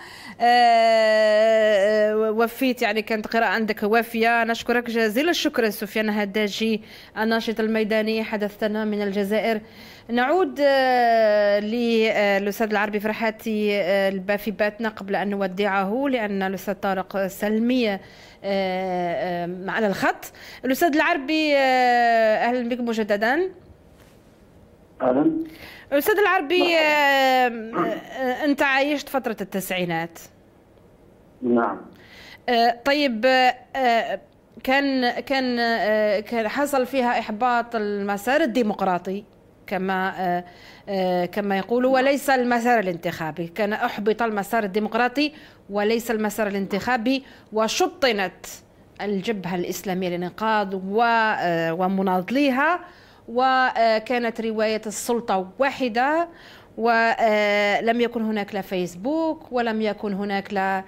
وفيت، يعني كانت قراءة عندك وافية. نشكرك جزيل الشكر سفيان هداجي، الناشط الميداني، حدثنا من الجزائر. نعود للأستاذ العربي فرحاتي في باتنا قبل أن نودعه، لأن الأستاذ طارق سلمي على الخط. الأستاذ العربي أهلا بك مجددا. أهلا. الأستاذ العربي، أنت عايشت فترة التسعينات. نعم. طيب، كان حصل فيها إحباط المسار الديمقراطي كما يقولوا، وليس المسار الانتخابي. كان أحبط المسار الديمقراطي وليس المسار الانتخابي، وشطنت الجبهة الإسلامية للإنقاذ ومناضليها، وكانت رواية السلطة واحدة، ولم يكن هناك لا فيسبوك ولم يكن هناك لا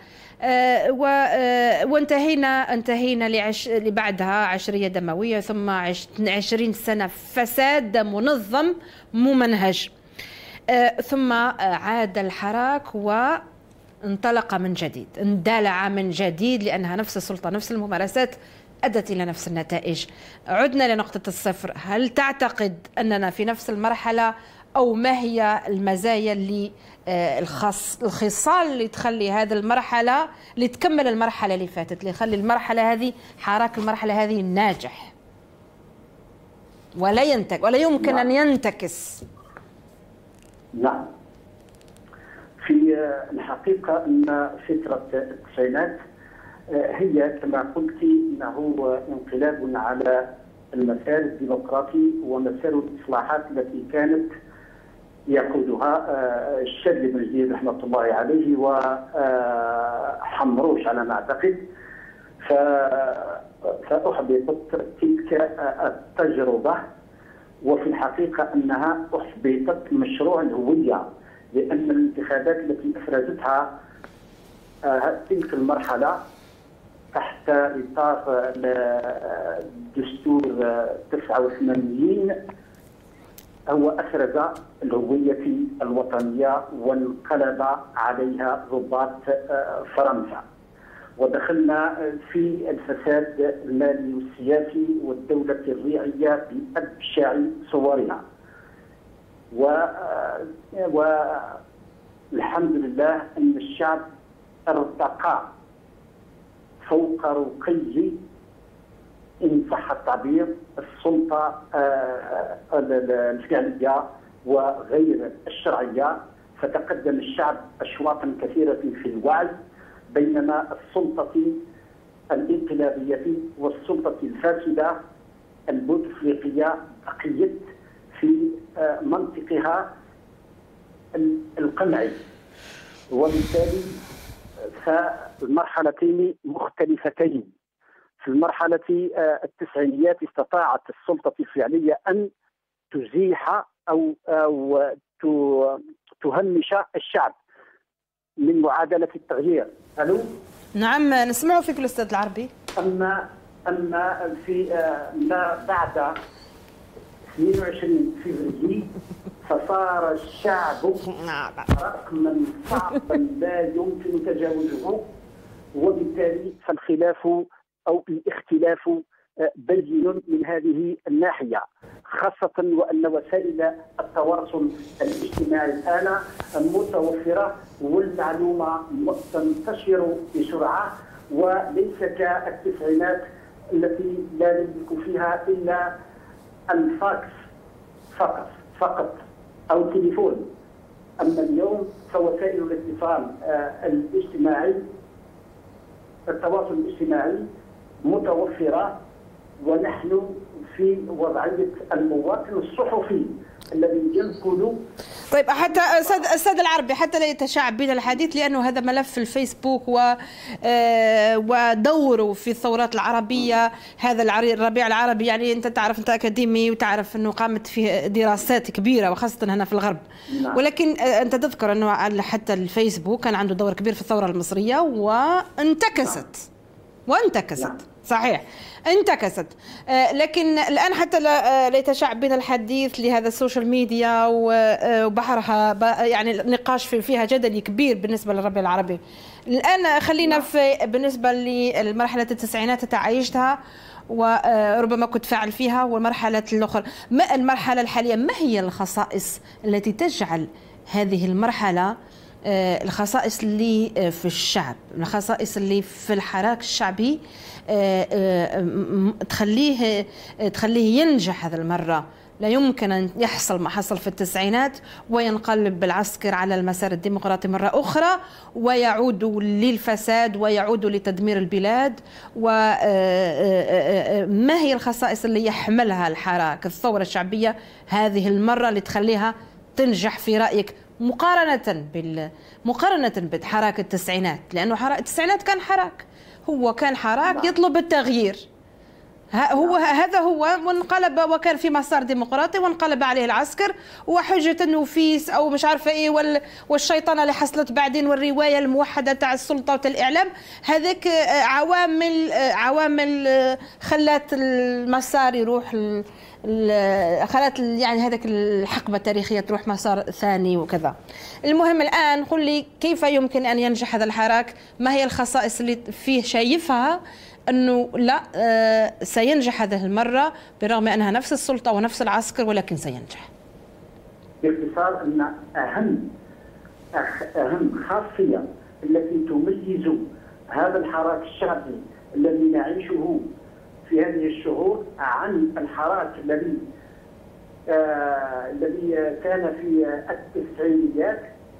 وانتهينا لبعدها عشرية دموية، ثم 20 سنة فساد منظم ممنهج، ثم عاد الحراك وانطلق من جديد، اندلع من جديد، لأنها نفس السلطة نفس الممارسات أدت إلى نفس النتائج. عدنا لنقطة الصفر. هل تعتقد أننا في نفس المرحلة، أو ما هي المزايا اللي الخصال اللي تخلي هذه المرحلة، اللي تكمل المرحلة اللي فاتت، اللي يخلي المرحلة هذه، حراك المرحلة هذه ناجح ولا يمكن أن ينتكس؟ نعم، في الحقيقة أن فترة التسعينات هي كما قلت أنه انقلاب على المسار الديمقراطي ومسار الإصلاحات التي كانت يقودها الشاذلي بن جديد رحمة الله عليه وحمروش على ما أعتقد. فأحبطت تلك التجربة، وفي الحقيقة أنها أحبطت مشروع الهوية، لأن الانتخابات التي أفرزتها تلك المرحلة تحت إطار دستور 89 هو أفرز الهوية الوطنية وانقلب عليها ضباط فرنسا، ودخلنا في الفساد المالي والسياسي والدولة الريعية بأبشع صورها. والحمد لله أن الشعب ارتقى فوق رقي، إن صح التعبير، السلطة الفعلية وغير الشرعية، فتقدم الشعب أشواطا كثيرة في الوعي، بينما السلطة الانقلابية والسلطة الفاسدة البوتفليقية بقيت في منطقها القمعي، وبالتالي فالمرحلتين مختلفتين. في المرحلة التسعينيات استطاعت السلطة الفعلية أن تزيح أو تهمش الشعب من معادلة التغيير. ألو؟ نعم، نسمع فيك الأستاذ العربي. أما في ما بعد 22 فبراير فصار الشعب رقما صعبا لا يمكن تجاوزه، وبالتالي فالخلاف أو الاختلاف بين من هذه الناحية، خاصة وأن وسائل التواصل الاجتماعي الآن متوفرة والمعلومة تنتشر بسرعة، وليس كالتسعينات التي لا نملك فيها إلا الفاكس فقط أو التليفون. أما اليوم فوسائل الاتصال الاجتماعي، التواصل الاجتماعي متوفرة، ونحن في وضعية المواطن الصحفي الذي ينقل. طيب، حتى أستاذ العربي، حتى لا يتشعب بنا الحديث، لأنه هذا ملف الفيسبوك ودوره في الثورات العربية، هذا الربيع العربي، يعني أنت تعرف، أنت أكاديمي وتعرف أنه قامت فيه دراسات كبيرة وخاصة هنا في الغرب. نعم. ولكن أنت تذكر أنه حتى الفيسبوك كان عنده دور كبير في الثورة المصرية وانتكست. نعم. صحيح، انتكست. لكن الآن حتى لا يتشعب بنا الحديث لهذا السوشيال ميديا وبحرها، يعني النقاش فيها جدلي كبير بالنسبة للربيع العربي. الآن خلينا بالنسبة لمرحلة التسعينات تعايشتها وربما كنت فاعل فيها، والمرحلة الأخرى، ما المرحلة الحالية، ما هي الخصائص التي تجعل هذه المرحلة، الخصائص اللي في الشعب، الخصائص اللي في الحراك الشعبي تخليه ينجح هذه المرة؟ لا يمكن أن يحصل ما حصل في التسعينات وينقلب بالعسكر على المسار الديمقراطي مرة أخرى، ويعود للفساد ويعود لتدمير البلاد. وما هي الخصائص اللي يحملها الحراك الثورة الشعبية هذه المرة اللي تخليها تنجح في رأيك، مقارنة بحراك التسعينات؟ لأنه حراك التسعينات كان حراك يطلب التغيير. هذا هو، وانقلب وكان في مسار ديمقراطي وانقلب عليه العسكر، وحجة النفيس او مش عارفه ايه والشيطنه اللي حصلت بعدين والروايه الموحده تاع السلطه وتاع الاعلام، هذاك عوامل خلات المسار يروح، خلت يعني هذاك الحقبه التاريخيه تروح مسار ثاني وكذا. المهم الان قل لي كيف يمكن ان ينجح هذا الحراك؟ ما هي الخصائص اللي فيه شايفها انه لا سينجح هذه المره برغم انها نفس السلطه ونفس العسكر، ولكن سينجح؟ باختصار ان اهم خاصيه التي تميز هذا الحراك الشعبي الذي نعيشه في هذه الشهور عن الحراك الذي كان في التسعينيات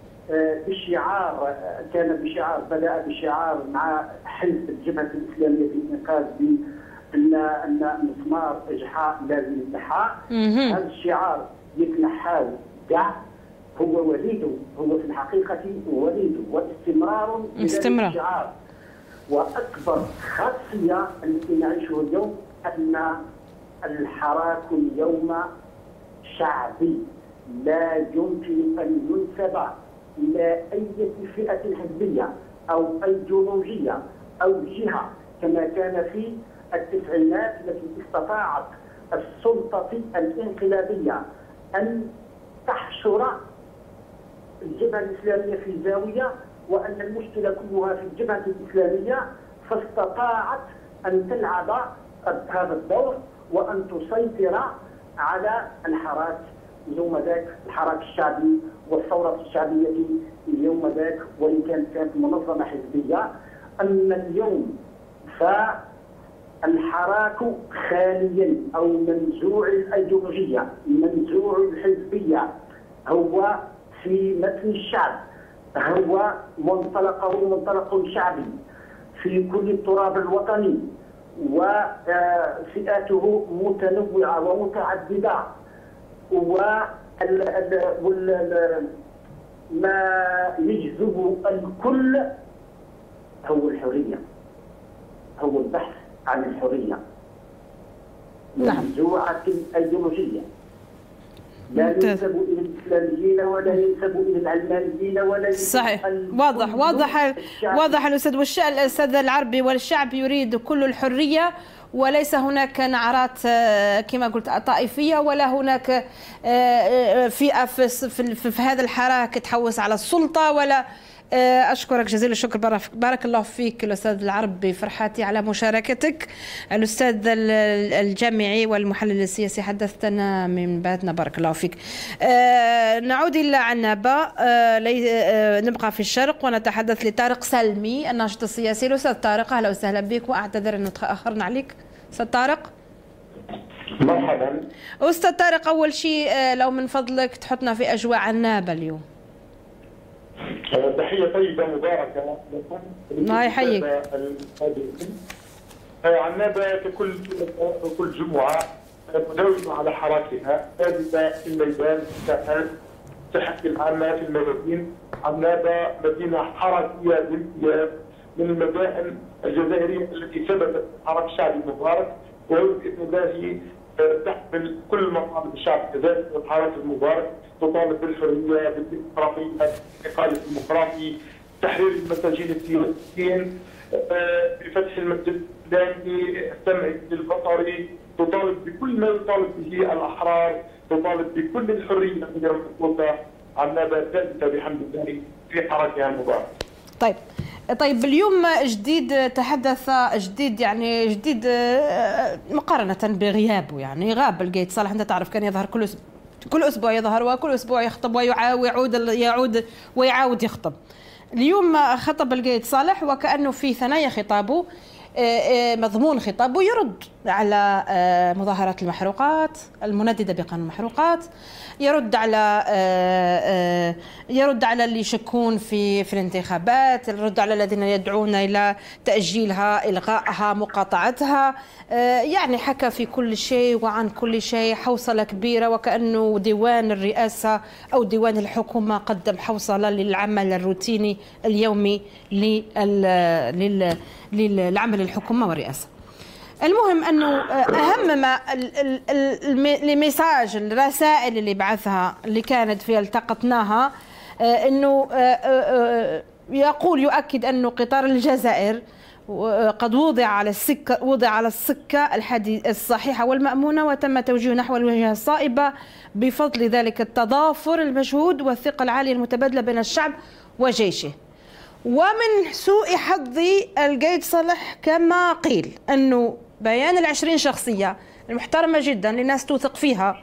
بدأ بشعار مع حزب الجبهة الإسلامية في الإنقاذ بأن مسمار إجحاء لازم يتنحى. هذا الشعار يتنحى كاع، هو وليده، هو في الحقيقة وليده واستمرار لهذا الشعار. وأكبر خاصية التي نعيشه اليوم أن الحراك اليوم شعبي، لا يمكن أن ينسب إلى أي فئة حزبية أو أيديولوجية أو جهة كما كان في التسعينات التي استطاعت السلطة الانقلابية أن تحشر الجبهة الإسلامية في زاوية، وأن المشكلة كلها في الجبهة الإسلامية، فاستطاعت أن تلعب هذا الدور وأن تسيطر على الحراك اليوم ذاك، الحراك الشعبي والثورة الشعبية اليوم ذاك، وإن كانت منظمة حزبية. أما اليوم فالحراك خاليا أو منزوع الأيديولوجية، منزوع الحزبية، هو في متن الشعب، هو منطلقه منطلق شعبي في كل التراب الوطني، وفئاته متنوعة ومتعددة، ما يجذب الكل هو الحرية، هو البحث عن الحرية. منزوعة الأيديولوجية، لا ينسب إلى الإسلاميين ولا ينسب إلى العلمانيين ولا ينسب. صحيح، واضح الأستاذ العربي، والشعب يريد كل الحرية، وليس هناك نعرات كما قلت طائفية، ولا هناك فئة في هذا الحراك تحوس على السلطة ولا. أشكرك جزيل الشكر، بارك الله فيك الأستاذ العربي فرحاتي على مشاركتك. الأستاذ الجامعي والمحلل السياسي حدثتنا من بلدنا، بارك الله فيك. نعود إلى عنابة، نبقى في الشرق ونتحدث لطارق سلمي الناشط السياسي. الأستاذ طارق أهلا وسهلا بك، وأعتذر أن تأخرنا عليك. أستاذ طارق مرحبا. أستاذ طارق، أول شيء لو من فضلك تحطنا في أجواء عنابة اليوم. تحية طيبة مباركة لكم. الله يحييك. عنابة كل جمعة مداومة على حراكها، ثابتة في الميدان، في الساحات، الصحة العامة، في الميادين. عنابة مدينة حركية بامتياز، من المدائن الجزائرية التي ثبتت الحراك الشعبي المبارك، وبإذن الله تحمل كل مطالب الشعب الجزائري والحراك المبارك، تطالب بالحريه، بالديمقراطيه، بالاعتقال الديمقراطي، تحرير المساجين السياسيين، بفتح المسجد الاسلامي، السمع البصري، تطالب بكل ما يطالب به الاحرار، تطالب بكل الحريه غير المطلوبه. عنابة ثابته بحمد الله في حركها المبارك. طيب اليوم جديد تحدث جديد مقارنة بغيابه، يعني غاب القايد صالح. أنت تعرف كان يظهر كل أسبوع يظهر، وكل أسبوع يخطب ويعاود يخطب. اليوم خطب القايد صالح وكأنه في ثنايا خطابه مضمون خطابه يرد على مظاهرات المحروقات المنددة بقانون المحروقات، يرد على اللي يشكون في الانتخابات، يرد على الذين يدعون إلى تأجيلها، إلغائها، مقاطعتها. يعني حكى في كل شيء وعن كل شيء، حوصلة كبيرة، وكأنه ديوان الرئاسة أو ديوان الحكومة قدم حوصلة للعمل الروتيني اليومي للعمل الحكومة والرئاسة. المهم أنه أهم ما الميساج الرسائل اللي بعثها اللي كانت في التقطناها أنه يؤكد أنه قطار الجزائر قد وضع على السكة الصحيحة والمأمونة، وتم توجيهه نحو الوجهة الصائبة بفضل ذلك التضافر المشهود والثقة العالية المتبادلة بين الشعب وجيشه. ومن سوء حظ القايد صالح كما قيل أنه بيان ال20 شخصية المحترمة جدا للناس توثق فيها،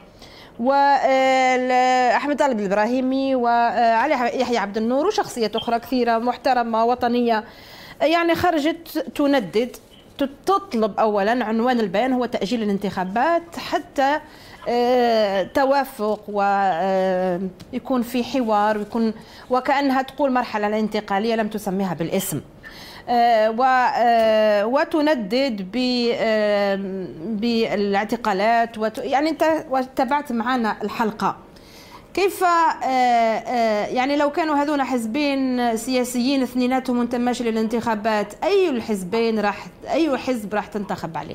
وأحمد طالب الإبراهيمي وعلي يحيى عبد النور وشخصيات أخرى كثيرة محترمة وطنية، يعني خرجت تندد تطلب أولا عنوان البيان هو تأجيل الانتخابات حتى توافق ويكون في حوار ويكون وكأنها تقول مرحلة الانتقالية لم تسميها بالاسم، وتندد بالاعتقالات يعني أنت تابعت معنا الحلقة. كيف يعني لو كانوا هذون حزبين سياسيين اثنيناتهم منتماش للانتخابات، أي حزب راح تنتخب عليه؟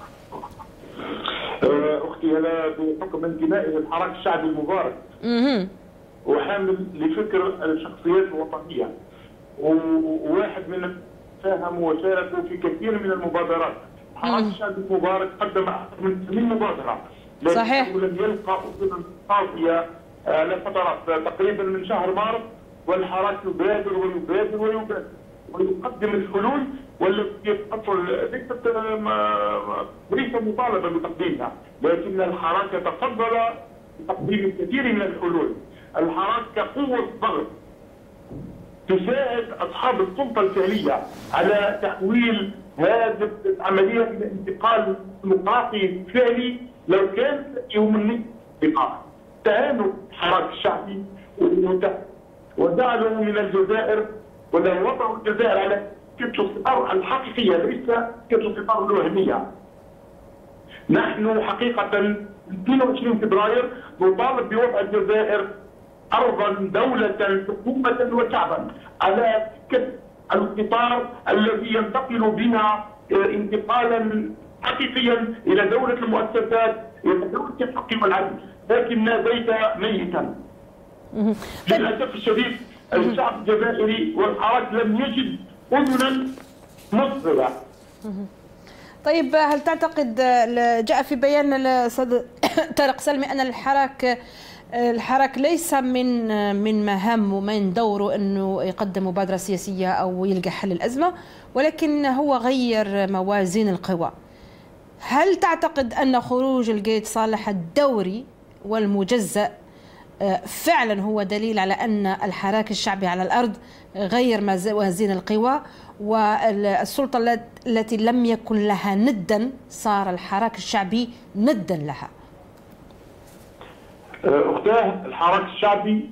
أختي أنا بحكم انتمائي للحراك الشعبي المبارك وحامل لفكر الشخصيات الوطنية، وواحد من ساهم وشاركوا في كثير من المبادرات. الحراك الشعبي المبارك قدم أكثر من 80 مبادرة، صحيح، ولم يلقى أصلا قاضية على فترات تقريبا من شهر مارس، والحراك يبادر ويبادر ويبادر ويقدم الحلول والتي ليست مطالبه بتقديمها، لكن الحراك تفضل بتقديم الكثير من الحلول. الحراك كقوه ضغط تساعد اصحاب السلطه الفعليه على تحويل هذه العمليه الى انتقال ديمقراطي فعلي. لو كان يوم الانتقال تعانوا الحراك الشعبي وجعلوا من الجزائر ولا وضعوا الجزائر على كتل القطار الحقيقيه ليس كتل القطار الوهميه. نحن حقيقه 22 فبراير نطالب بوضع الجزائر ارضا دوله حكومه وشعبا على كتل القطار الذي ينتقل بنا انتقالا حقيقيا الى دوله المؤسسات، الى دوله الحق والعدل، لكن ما زيت ميتا. للاسف الشديد الشعب الجزائري والحراك لم يجد اذنا مصغيه. طيب هل تعتقد جاء في بيان الاستاذ طارق سلمي ان الحراك ليس من مهام ومن دوره انه يقدم مبادره سياسيه او يلقى حل الازمه، ولكن هو غير موازين القوى. هل تعتقد ان خروج القايد صالح الدوري والمجزأ فعلا هو دليل على أن الحراك الشعبي على الأرض غير موازين القوى، والسلطة التي لم يكن لها ندا صار الحراك الشعبي ندا لها؟ أختاه الحراك الشعبي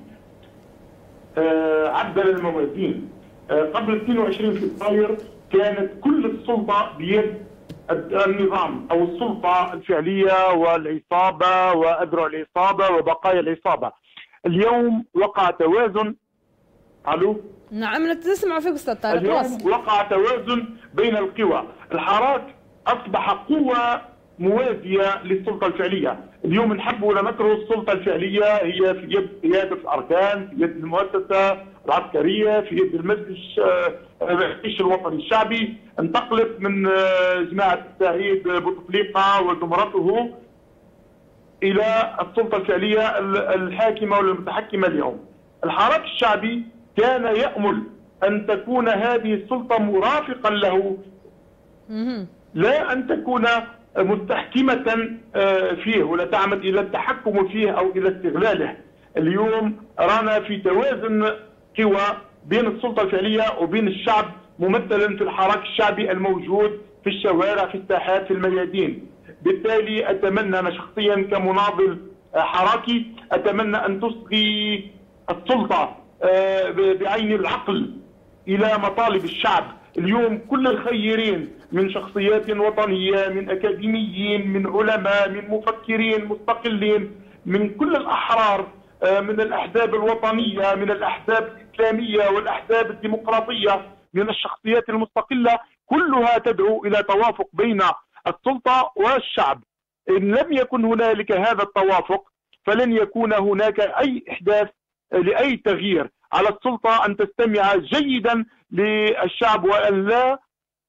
عدل الموازين. قبل 22 فبراير كانت كل السلطة بيد النظام أو السلطة الفعلية والعصابة وأذرع العصابة وبقايا العصابة. اليوم وقع توازن. ألو؟ نعم نسمع فيك أستاذ طارق. اليوم وقع توازن بين القوى. الحراك أصبح قوة موازية للسلطة الفعلية. اليوم نحب ولا نكره السلطة الفعلية هي في يد قيادة الأركان، في يد المؤسسة العسكرية، في يد المجلس الوطني الشعبي. انتقلت من جماعة السعيد بوتفليقة وزمرته إلى السلطة الفعلية الحاكمة والمتحكمة اليوم. الحراك الشعبي كان يأمل أن تكون هذه السلطة مرافقا له، لا أن تكون مستحكمة فيه ولا تعمد إلى التحكم فيه أو إلى استغلاله. اليوم رانا في توازن قوى بين السلطة الفعلية وبين الشعب، ممثلا في الحراك الشعبي الموجود في الشوارع، في الساحات، في الميادين. بالتالي أتمنى أنا شخصيا كمناضل حراكي أتمنى أن تصغي السلطة بعين العقل إلى مطالب الشعب. اليوم كل الخيرين من شخصيات وطنية، من أكاديميين، من علماء، من مفكرين مستقلين، من كل الأحرار، من الأحزاب الوطنية، من الأحزاب الإسلامية والأحزاب الديمقراطية، من الشخصيات المستقلة، كلها تدعو إلى توافق بين السلطة والشعب. إن لم يكن هنالك هذا التوافق فلن يكون هناك أي إحداث لأي تغيير. على السلطة أن تستمع جيدا للشعب وأن لا.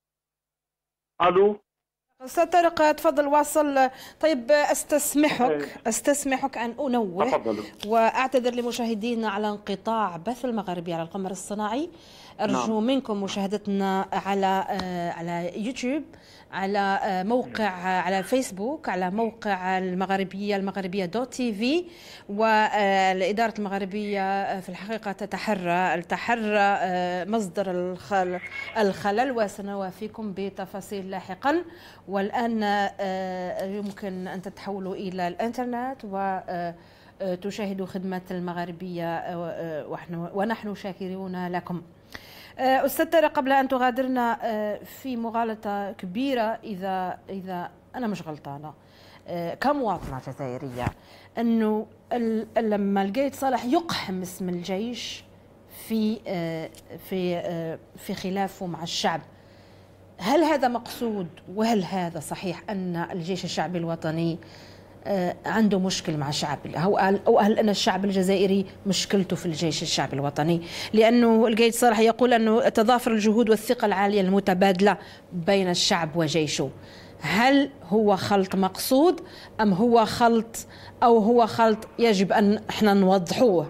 ألو أستاذ طارق تفضل واصل. طيب أستسمحك أن أنوه وأعتذر لمشاهدينا على انقطاع بث المغاربية على القمر الصناعي. أرجو منكم مشاهدتنا على يوتيوب، على موقع، على فيسبوك، على موقع المغاربية .tv. والإدارة المغاربية في الحقيقة تتحرى مصدر الخلل، وسنوافيكم بتفاصيل لاحقا. والآن يمكن أن تتحولوا إلى الإنترنت وتشاهدوا خدمة المغاربية ونحن شاكرون لكم. أستاذ طارق، قبل أن تغادرنا في مغالطة كبيرة إذا أنا مش غلطانة كمواطنة جزائرية، أنه لما القايد صالح يقحم اسم الجيش في خلافه مع الشعب، هل هذا مقصود؟ وهل هذا صحيح أن الجيش الشعبي الوطني عنده مشكل مع الشعب، أو هل أن الشعب الجزائري مشكلته في الجيش الشعبي الوطني؟ لأنه القايد صالح يقول أنه تضافر الجهود والثقة العالية المتبادلة بين الشعب وجيشه. هل هو خلط مقصود أم هو خلط يجب أن احنا نوضحوه؟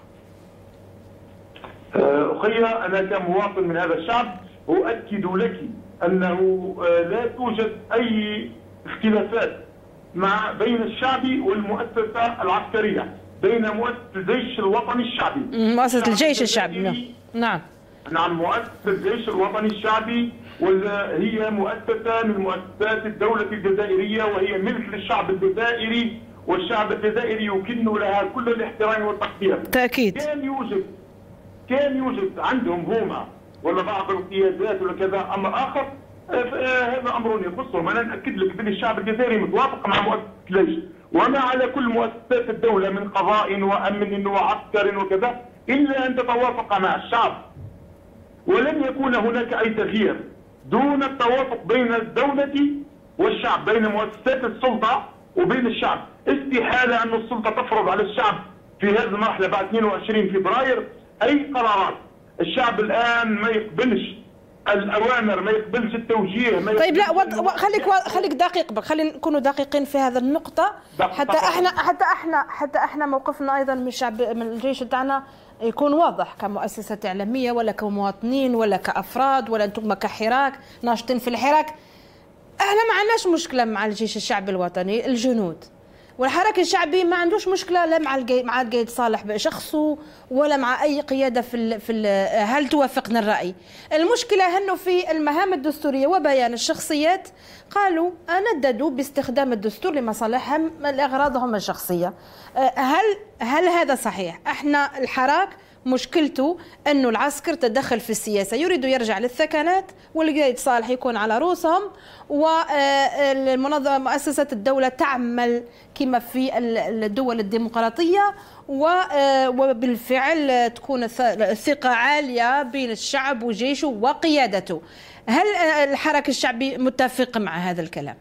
أخي، أنا كمواطن من هذا الشعب أؤكد لك أنه لا توجد أي اختلافات بين الشعب والمؤسسة العسكرية، بين مؤسسة الجيش الوطني الشعبي. مؤسسة الجيش الشعبي، نعم مؤسسة الجيش الوطني الشعبي، وهي مؤسسة من مؤسسات الدولة الجزائرية، وهي ملك للشعب الجزائري، والشعب الجزائري يكن لها كل الاحترام والتقدير. تأكيد. كان يوجد عندهم هما ولا بعض القيادات ولا كذا أمر آخر، هذا أمر يخصهم. أنا نأكد لك بأن الشعب الجزائري متوافق مع مؤسسة الجيش وما على كل مؤسسات الدولة من قضاء وأمن وعسكر وكذا إلا أن تتوافق مع الشعب، ولن يكون هناك أي تغيير دون التوافق بين الدولة والشعب، بين مؤسسات السلطة وبين الشعب. استحالة أن السلطة تفرض على الشعب في هذه المرحلة بعد 22 فبراير أي قرارات. الشعب الآن ما يقبلش الأوامر، ما يقبلش التوجيه، ما طيب لا خليك دقيق، خلينا نكونوا دقيقين في هذه النقطة حتى احنا موقفنا أيضا من الشعب، من الجيش تاعنا يكون واضح كمؤسسة إعلامية ولا كمواطنين ولا كأفراد ولا أنتم كحراك ناشطين في الحراك. احنا ما عندناش مشكلة مع الجيش الشعبي الوطني، الجنود والحراك الشعبي ما عندوش مشكلة لا مع القايد صالح بشخصه ولا مع أي قيادة في هل توافقنا الرأي. المشكلة أنه في المهام الدستورية وبيان الشخصيات قالوا نددوا باستخدام الدستور لمصالحهم لأغراضهم الشخصية. هل هذا صحيح؟ احنا الحراك مشكلته أنه العسكر تدخل في السياسة، يريد يرجع للثكنات والقايد صالح يكون على رؤوسهم، والمنظمة مؤسسة الدولة تعمل كما في الدول الديمقراطية، وبالفعل تكون الثقة عالية بين الشعب وجيشه وقيادته. هل الحراك الشعبي متفق مع هذا الكلام؟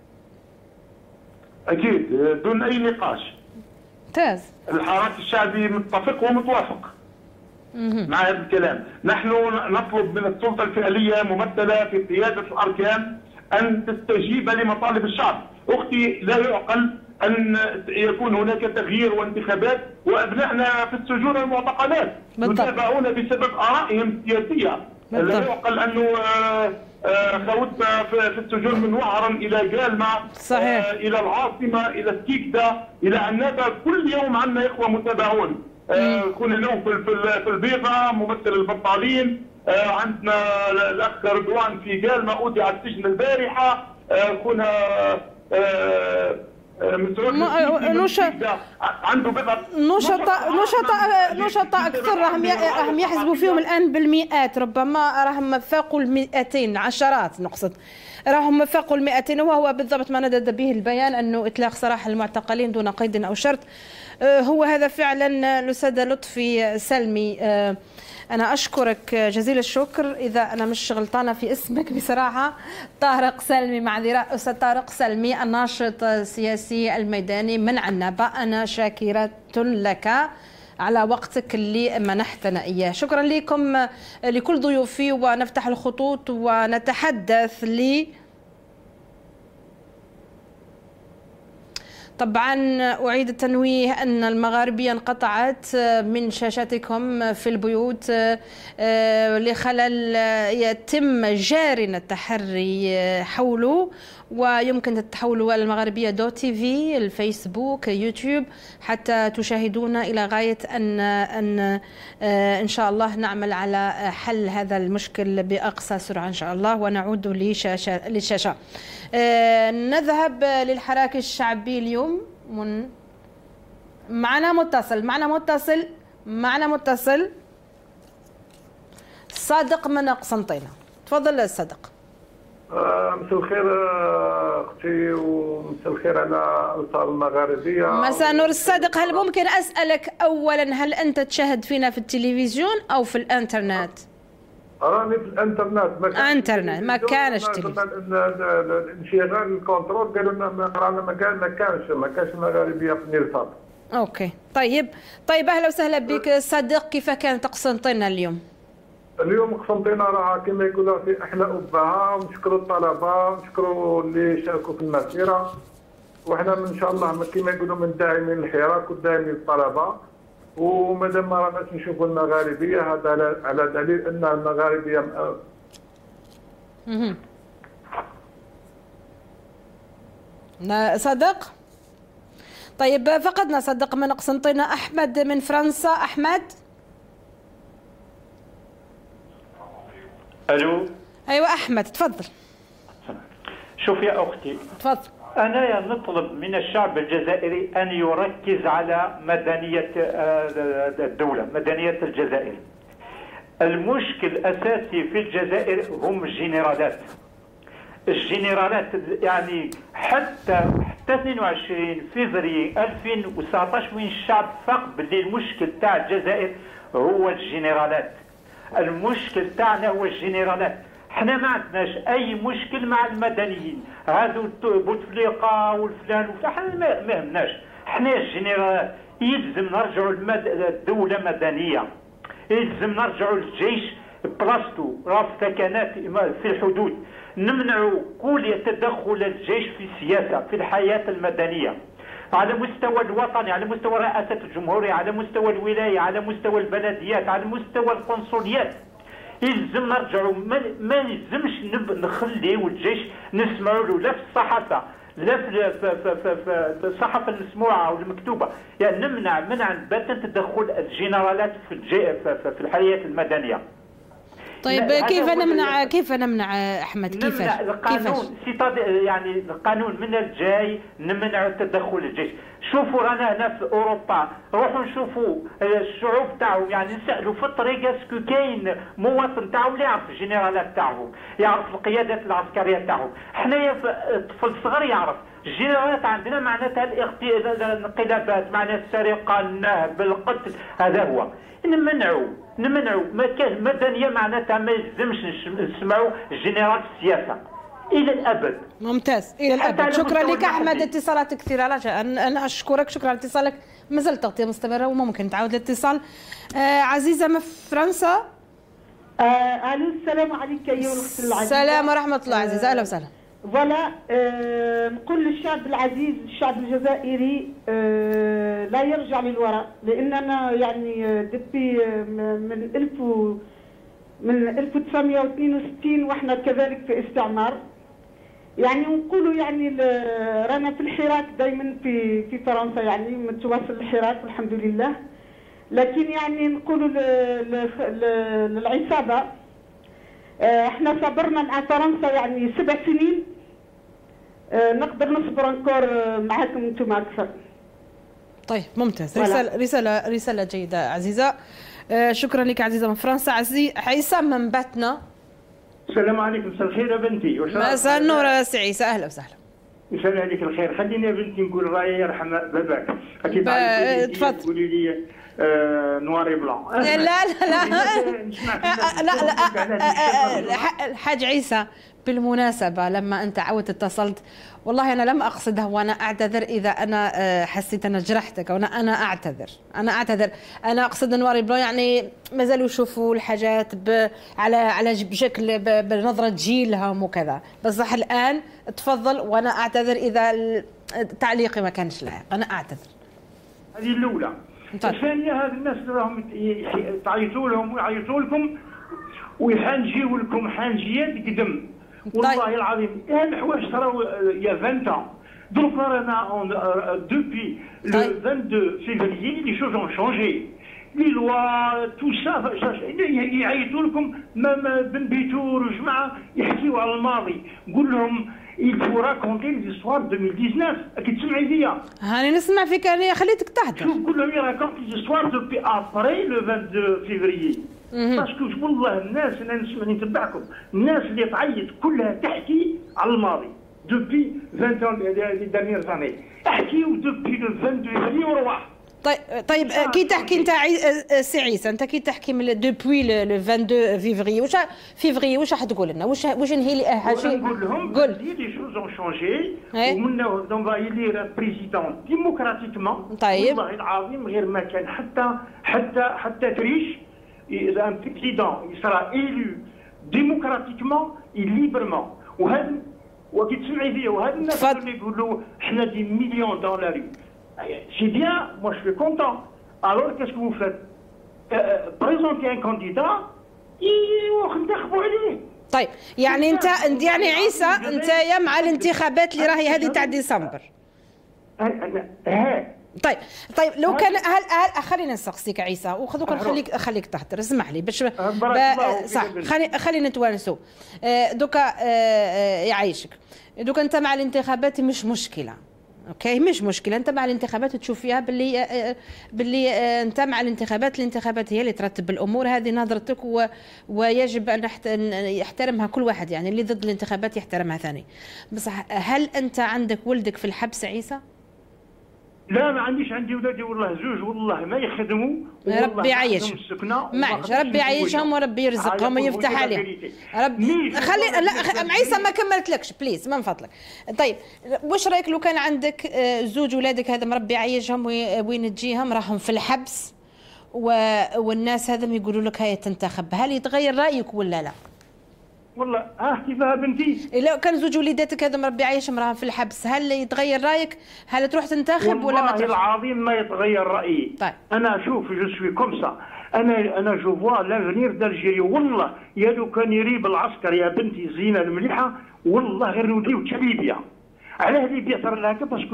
أكيد دون أي نقاش. ممتاز. الحراك الشعبي متفق ومتوافق مع هذا الكلام. نحن نطلب من السلطة الفعلية ممثلة في قيادة الأركان أن تستجيب لمطالب الشعب. أختي، لا يعقل أن يكون هناك تغيير وانتخابات وأبنائنا في السجون والمعتقلات يتابعون بسبب آرائهم السياسية. لا يعقل أنه خوتنا في السجون من وعرا إلى جالمة، صحيح. إلى العاصمة، إلى السكيكدة، إلى عنابة. كل يوم عندنا إخوة متابعون. كنا اليوم في البيضة ممثل البطالين، عندنا الأخ رضوان في جالمة أودع السجن البارحة، كنا عنده بضعة نشطاء أكثر، راهم يحسبوا فيهم الآن بالمئات، ربما راهم فاقوا 200 عشرات، نقصد راهم فاقوا 200. وهو بالضبط ما ندد به البيان أنه إطلاق سراح المعتقلين دون قيد أو شرط. هو هذا فعلا الأستاذ لطفي سلمي أنا أشكرك جزيل الشكر، إذا أنا مش غلطانة في اسمك بصراحة، طارق سلمي، معذرة، أستاذ طارق سلمي الناشط السياسي الميداني من عنابة. أنا شاكرة لك على وقتك اللي منحتنا إياه. شكرا لكم لكل ضيوفي، ونفتح الخطوط ونتحدث طبعا أعيد التنويه أن المغاربية انقطعت من شاشاتكم في البيوت لخلل يتم جارنا التحري حوله، ويمكن تتحولوا على المغاربية دوت تي في، الفيسبوك، يوتيوب، حتى تشاهدون إلى غاية إن شاء الله نعمل على حل هذا المشكل بأقصى سرعة إن شاء الله، ونعود للشاشة. نذهب للحراك الشعبي اليوم. معنا متصل صادق من قسنطينة. تفضل صادق. مساء الخير اختي، ومساء الخير على الاوطان المغاربيه. مساء نور الصادق، هل ممكن اسالك اولا هل انت تشاهد فينا في التلفزيون او في الانترنت؟ راني في الانترنت. ما كانش تلفزيون. الانشغال الكونترول قالوا لنا رانا ما كانش مغاربيه في النيل. اوكي طيب اهلا وسهلا بك صادق. كيف كانت قسنطينة اليوم؟ اليوم قسنطينة راه كما يقولوا في احلى ابها، ونشكروا الطلبه ونشكروا اللي شاركوا في المسيره، وحنا ان شاء الله كما يقولوا من داعمين الحراك وداعمين الطلبه، ومادام ما راناش نشوفوا المغاربيه هذا على دليل ان المغاربيه صدق. طيب فقدنا صدق من قسنطينة. احمد من فرنسا. احمد. الو. ايوه احمد تفضل. شوف يا اختي، تفضل. انا نطلب من الشعب الجزائري ان يركز على مدنيه الدوله، مدنيه الجزائر. المشكل الاساسي في الجزائر هم الجنرالات. يعني حتى 22 فبراير 2019 وين الشعب فاق باللي المشكل تاع الجزائر هو الجنرالات. المشكل تاعنا هو الجنرالات. احنا ما عندناش اي مشكل مع المدنيين، هذو بوتفليقه والفلان احنا ما يهمناش. احنا الجنرالات يلزم نرجعوا الدوله مدنيه، يلزم نرجعوا للجيش بلاصتو، راه في سكنات في الحدود، نمنعوا كل تدخل الجيش في السياسه في الحياه المدنيه على مستوى الوطني، على مستوى رئاسة الجمهورية، على مستوى الولاية، على مستوى البلديات، على مستوى القنصليات. يلزم نرجعوا، ما يلزمش نخليو الجيش نسمعوا له لا في الصحافة لا في الصحافة المسموعة والمكتوبة. يعني نمنع باتا تدخل الجنرالات في الحياة المدنية. طيب كيف نمنع احمد؟ كيف القانون يعني القانون من الجاي نمنع تدخل الجيش. شوفوا رانا هنا في اوروبا، روحوا نشوفوا الشعوب تاعهم، يعني نسالوا في الطريق اسكو كاين مواطن تاعهم اللي يعرف الجنرالات تاعهم، يعرف القيادات العسكريه تاعهم. حنايا طفل صغير يعرف الجنرالات عندنا معناتها الانقلابات، معناتها السرقه، النهب، القتل، هذا هو. نمنعوا ما كان مدنيه، معناتها ما يلزمش نسمعوا الجنرال في السياسه الى الابد. ممتاز، الى الابد. شكرا لك احمد، اتصالات كثيره. انا اشكرك، شكرا على اتصالك. مازال التغطيه مستمره وممكن تعود الاتصال. عزيزه من فرنسا. الو، السلام عليك ايها الاخت العزيزه. السلام ورحمه الله. عزيزه اهلا وسهلا. فوالا نقول للشعب العزيز، الشعب الجزائري لا يرجع للوراء، لاننا يعني دبي من 1962 واحنا كذلك في استعمار. يعني نقولوا يعني رانا في الحراك دائما في فرنسا، يعني متواصل الحراك والحمد لله. لكن يعني نقولوا للعصابه احنا صبرنا مع فرنسا يعني 7 سنين، نقدر نصبر انكور معاكم انتم اكثر. طيب ممتاز. رسالة جيدة عزيزة. شكرا لك عزيزة من فرنسا. عيسى من باتنا. السلام عليكم. مساء الخير يا بنتي. مساء النور يا سي عيسى، اهلا وسهلا. مساء عليك الخير. خليني يا بنتي نقول رايي يرحم باباك. تفضل. قولي لي نواري بلان. لا لا لا الحاج عيسى، بالمناسبة لما أنت عودت اتصلت، والله أنا لم أقصدها، وأنا أعتذر إذا أنا حسيت أنا جرحتك، أنا أعتذر. أنا أقصد نواري بلون يعني ما زالوا يشوفوا الحاجات على بشكل بنظرة جيلهم وكذا، بصح الآن تفضل، وأنا أعتذر إذا تعليقي ما كانش لائق، أنا أعتذر. هذه الأولى. الثانية، هذه الناس راهم تعيطوا لهم ويعيطوا لكم ويحنجيوا لكم حنجيات قدم. والله العظيم الحوايج صراو يا 20 ans. Donc depuis le 22 février, les choses ont changé. Les lois, tout ça, يعيطوا لكم بن بيتور وجماعة يحكيوا على الماضي. قول لهم il faut raconter les histoires de 2019. أكيد تسمعي فيا؟ هاني نسمع فيك، أنا خليتك تهدر. شوف قول لهم يراكونت les histoires depuis après le 22 février. باسكو والله الناس، انا نسمع نتبعكم، الناس اللي تعيط كلها تحكي على الماضي دوبي 20 ans لي دانيير زاني، احكيو دوبي لو 22 فيفري وروح. طيب كي تحكي انت سي عيسى، انت كي تحكي من دوبوي لو 22 فيفري واش راح تقول لنا؟ واش نهي لي حاجه؟ نقول لهم قول لي شوز اون شونجي ومن دون فا يلير بريزيدون ديموكراتيكمون. طيب والله العظيم غير ما كان حتى تريش. Un président il sera élu démocratiquement et librement. وهذا وكي تسمعي فيه، وهذا الناس اللي يقولوا احنا دي مليون دون لا ري، سي بيان، moi je suis content. Alors qu'est-ce que vous faites? Présenter un candidat وانتخبوا عليه. طيب يعني انت يعني عيسى انت يا مع الانتخابات اللي راهي هذه تاع ديسمبر. طيب لو كان هل خلينا نسقسيك عيسى وخذوك خليك تهدر، اسمح لي باش صح خلينا نتوانسوا دوكا يعيشك. دوكا انت مع الانتخابات مش مشكله، اوكي مش مشكله، انت مع الانتخابات تشوف فيها باللي انت مع الانتخابات هي اللي ترتب الامور، هذه نظرتك ويجب ان يحترمها كل واحد، يعني اللي ضد الانتخابات يحترمها ثاني. بصح هل انت عندك ولدك في الحبس عيسى؟ لا ما عنديش، عندي ولادي والله زوج، والله ما يخدموا، ربي يعيشهم معلش، ربي يعيشهم وربي يرزقهم ويفتح عليهم. ربي خلي لا عيسى ما كملتلكش بليز من فضلك. طيب واش رايك لو كان عندك زوج ولادك هذا مربي يعيشهم وين تجيهم راهم في الحبس والناس هذم يقولوا لك هاي تنتخب، هل يتغير رايك ولا لا؟ والله كيفاه بنتي؟ لو كان زوج وليداتك هذا مربي عايشهم راهم في الحبس، هل يتغير رايك؟ هل تروح تنتخب ولا ما تروح؟ والله العظيم ما يتغير رايي. طيب. انا شوف جو سوي كوم سا، انا جو فوا لافنير دالجيري، والله يا لو كان يريب العسكر يا بنتي الزينه المليحه، والله غير نوليو ليبيا. علاه ليبيا صار لها هكا باسكو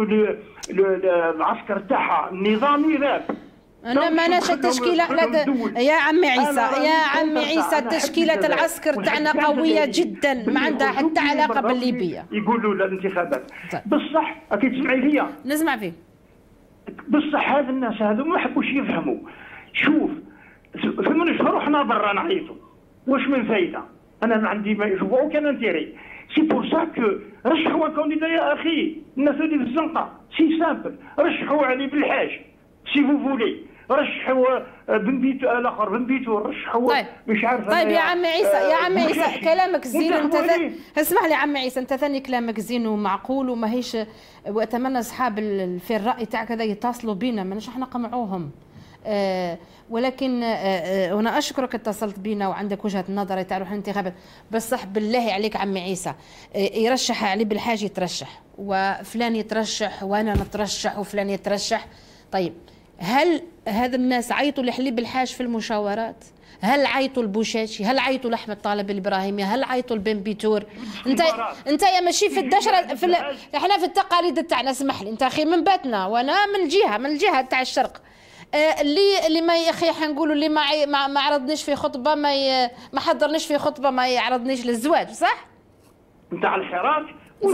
العسكر تاعها النظامي راب. أنا ما ناش التشكيلة يا عمي عيسى التشكيلة العسكر تاعنا قوية جدا، ما عندها حتى علاقة بالليبية. يقولوا الانتخابات بصح أكيد تسمعي فيا؟ نسمع فيه. بصح هذا الناس هذو ما حبوش يفهموا. شوف 8 شهور وحنا برا نعيطوا، واش من فايدة؟ أنا ما عندي ما جو اوكان انتيري. سي بور سا كو رشحوا كانديدا يا أخي، الناس اللي في الزنقة سي سامبل، رشحوا علي بالحاج سي فو فولي، رشحوا بن بيتو الاخر بن بيتو رشحوا مش عارف. طيب يا عمي عيسى كلامك زين، انت اسمح لي عمي عيسى، انت ثاني كلامك زين ومعقول وما هيش، واتمنى اصحاب في الراي تاعك هذا يتصلوا بينا، ماناش احنا قمعوهم. ولكن وانا اشكرك اتصلت بينا وعندك وجهه نظر تاع روح الانتخابات، بس صح بالله عليك عمي عيسى يرشح علي بالحاج يترشح وفلان يترشح وانا نترشح وفلان يترشح. طيب هل هذا الناس عيطوا لحليب الحاج في المشاورات؟ هل عيطوا البوشاشي؟ هل عيطوا لاحمد طالب الابراهيمي؟ هل عيطوا لبن بيتور؟ انت يا ماشي في الدشره احنا في التقاليد تاعنا، اسمح لي انت اخي من باتنا وانا من الجهه تاع الشرق، اللي ما يا اخي حنقولوا اللي ما عرضنيش في خطبه ما حضرنيش في خطبه ما يعرضنيش للزواج، صح؟ نتاع الحراك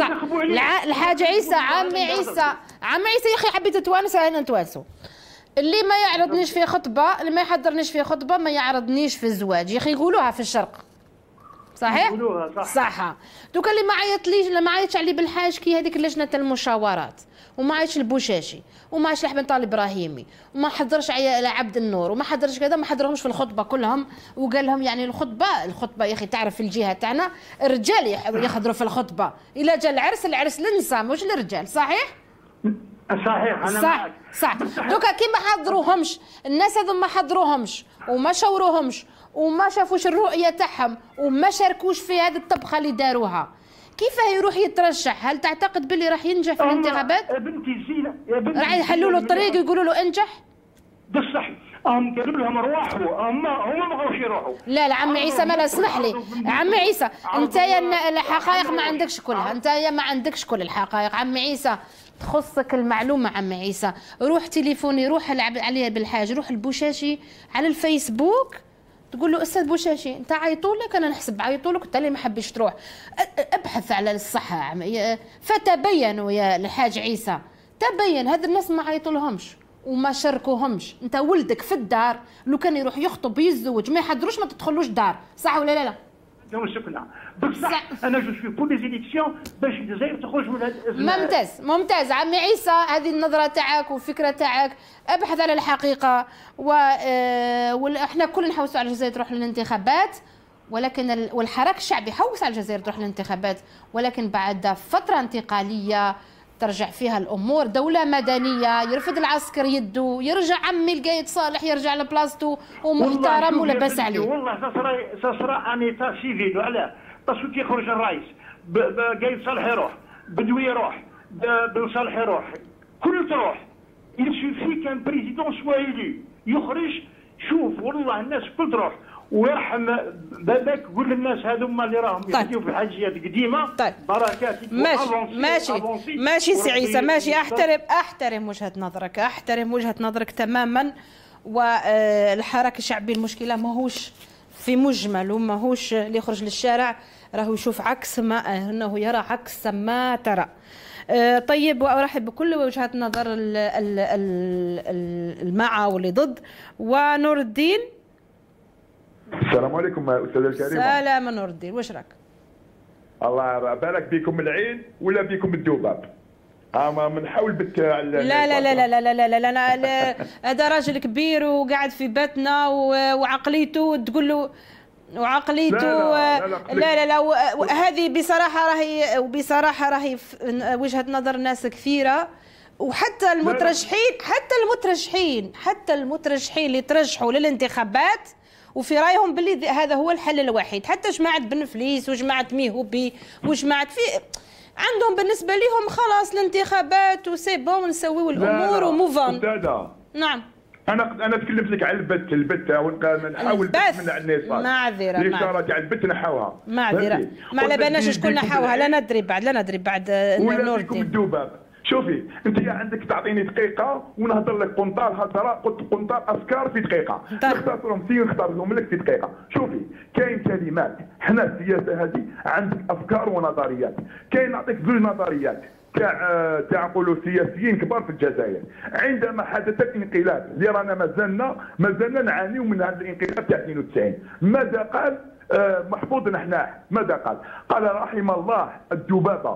الحاج عيسى عمي عيسى يا اخي حبيت تتوانس انا نتوانسوا. اللي ما يعرضنيش في خطبه، اللي ما يحضرنيش في خطبه ما يعرضنيش في الزواج، يا اخي يقولوها في الشرق صحيح؟ يقولوها صح. دوكا اللي ما عيطش علي بالحاج كي هذيك لجنه المشاورات وما عادش البوشاشي وما عادش لحبن طالب ابراهيمي وما حضرش على عبد النور وما حضرش كذا، ما حضرهمش في الخطبه كلهم، وقال لهم يعني الخطبه يا اخي تعرف في الجهه تاعنا الرجال يحضروا في الخطبه، الا جا العرس للنساء مش للرجال. صحيح؟ صحيح انا معك. صح. دوكا كي ما حضروهمش الناس هذو، ما حضروهمش وما شاوروهمش وما شافوش الرؤيه تاعهم وما شاركوش في هذه الطبخه اللي داروها، كيف يروح يترشح؟ هل تعتقد باللي راح ينجح في الانتخابات؟ يا بنتي زينه، يا بنتي راح يحلوا له الطريق ويقولوا له انجح؟ بصح قالوا لهم روحوا، هم ما بغاوش يروحوا. لا عمي عيسى، ما اسمح لي عمي عيسى، انت يا الحقائق ما عندكش كلها، انت يا ما عندكش كل الحقائق. عمي عيسى تخصك المعلومه. عمي عيسى روح تليفوني، روح العب عليه بالحاج، روح البوشاشي على الفيسبوك تقول له استاذ بوشاشي انت عيطوا لك، انا نحسب عيطوا لك، انت اللي ما حبيش تروح. ابحث على الصحه فتبينوا يا الحاج عيسى، تبين هذا الناس ما عيطوا لهمش وما شاركوهمش. انت ولدك في الدار لو كان يروح يخطب يتزوج ما يحضروش، ما تدخلوش دار، صح ولا لا؟ سكنة بصح انا جو سوي بور لي زيليكسيون باش الجزائر تخرج من هذا. ممتاز عمي عيسى، هذه النظره تاعك والفكره تاعك، ابحث على الحقيقه واحنا كل نحوسوا على الجزائر تروح للانتخابات، ولكن والحراك الشعبي حوس على الجزائر تروح للانتخابات، ولكن بعد فتره انتقاليه ترجع فيها الامور، دوله مدنيه، يرفد العسكر يده، يرجع عمي القايد صالح يرجع لبلاصتو ومحترم ولباس عليه. والله ساسرا انيتا سيفيل. علاه؟ باسكو كي يخرج الرئيس قايد صالح يروح، بدوي يروح، بن صالح يروح، كل تروح. il suffit qu'un président soit élu يخرج. شوف والله الناس كل تروح ويرحم باباك، قول للناس هذوما اللي راهم يحكيوا في حاجيات قديمه. طيب بركات. ماشي سي عيسى، ماشي، احترم وجهه نظرك، احترم وجهه نظرك تماما. والحراك الشعبي المشكله ماهوش في مجمل وماهوش اللي يخرج للشارع راهو يشوف عكس ما انه يرى عكس ما ترى. طيب، وارحب بكل وجهات نظر المع واللي ضد. ونور الدين. السلام عليكم استاذ الكريم. سلام نور الدين، واش راك؟ الله بالك بكم العين ولا بكم الذباب؟ نحاول لا لا لا لا لا لا لا لا، هذا راجل كبير وقاعد في بيتنا وعقليته تقول له وعقليته لا لا لا، هذه بصراحه راهي وجهه نظر ناس كثيره، وحتى المترشحين اللي ترشحوا للانتخابات وفي رايهم باللي هذا هو الحل الوحيد، حتى جماعه بن فليس وجماعه ميهوبي وجماعه عندهم بالنسبه لهم خلاص الانتخابات وسي بون نسويو الامور وموفون. نعم انا تكلمت لك على البت ونحاول نمنع الناس. معذره الاشاره تاع البت نحاوها. معذره ما على بالناش شكون نحاوها، لا ندري بعد نور الدين. الذباب. شوفي انت عندك تعطيني دقيقه ونهضر لك قنطار افكار في دقيقه، نختصرهم لك في دقيقه. شوفي كاين كلمات، حنا السياسه هذه عندك افكار ونظريات، كاين نعطيك زوج نظريات تاع نقولوا سياسيين كبار في الجزائر. عندما حدث الانقلاب اللي رانا مازلنا نعانيو من هذا الانقلاب تاع 92، ماذا قال محفوظ نحناح؟ ماذا قال؟ قال رحم الله الذبابه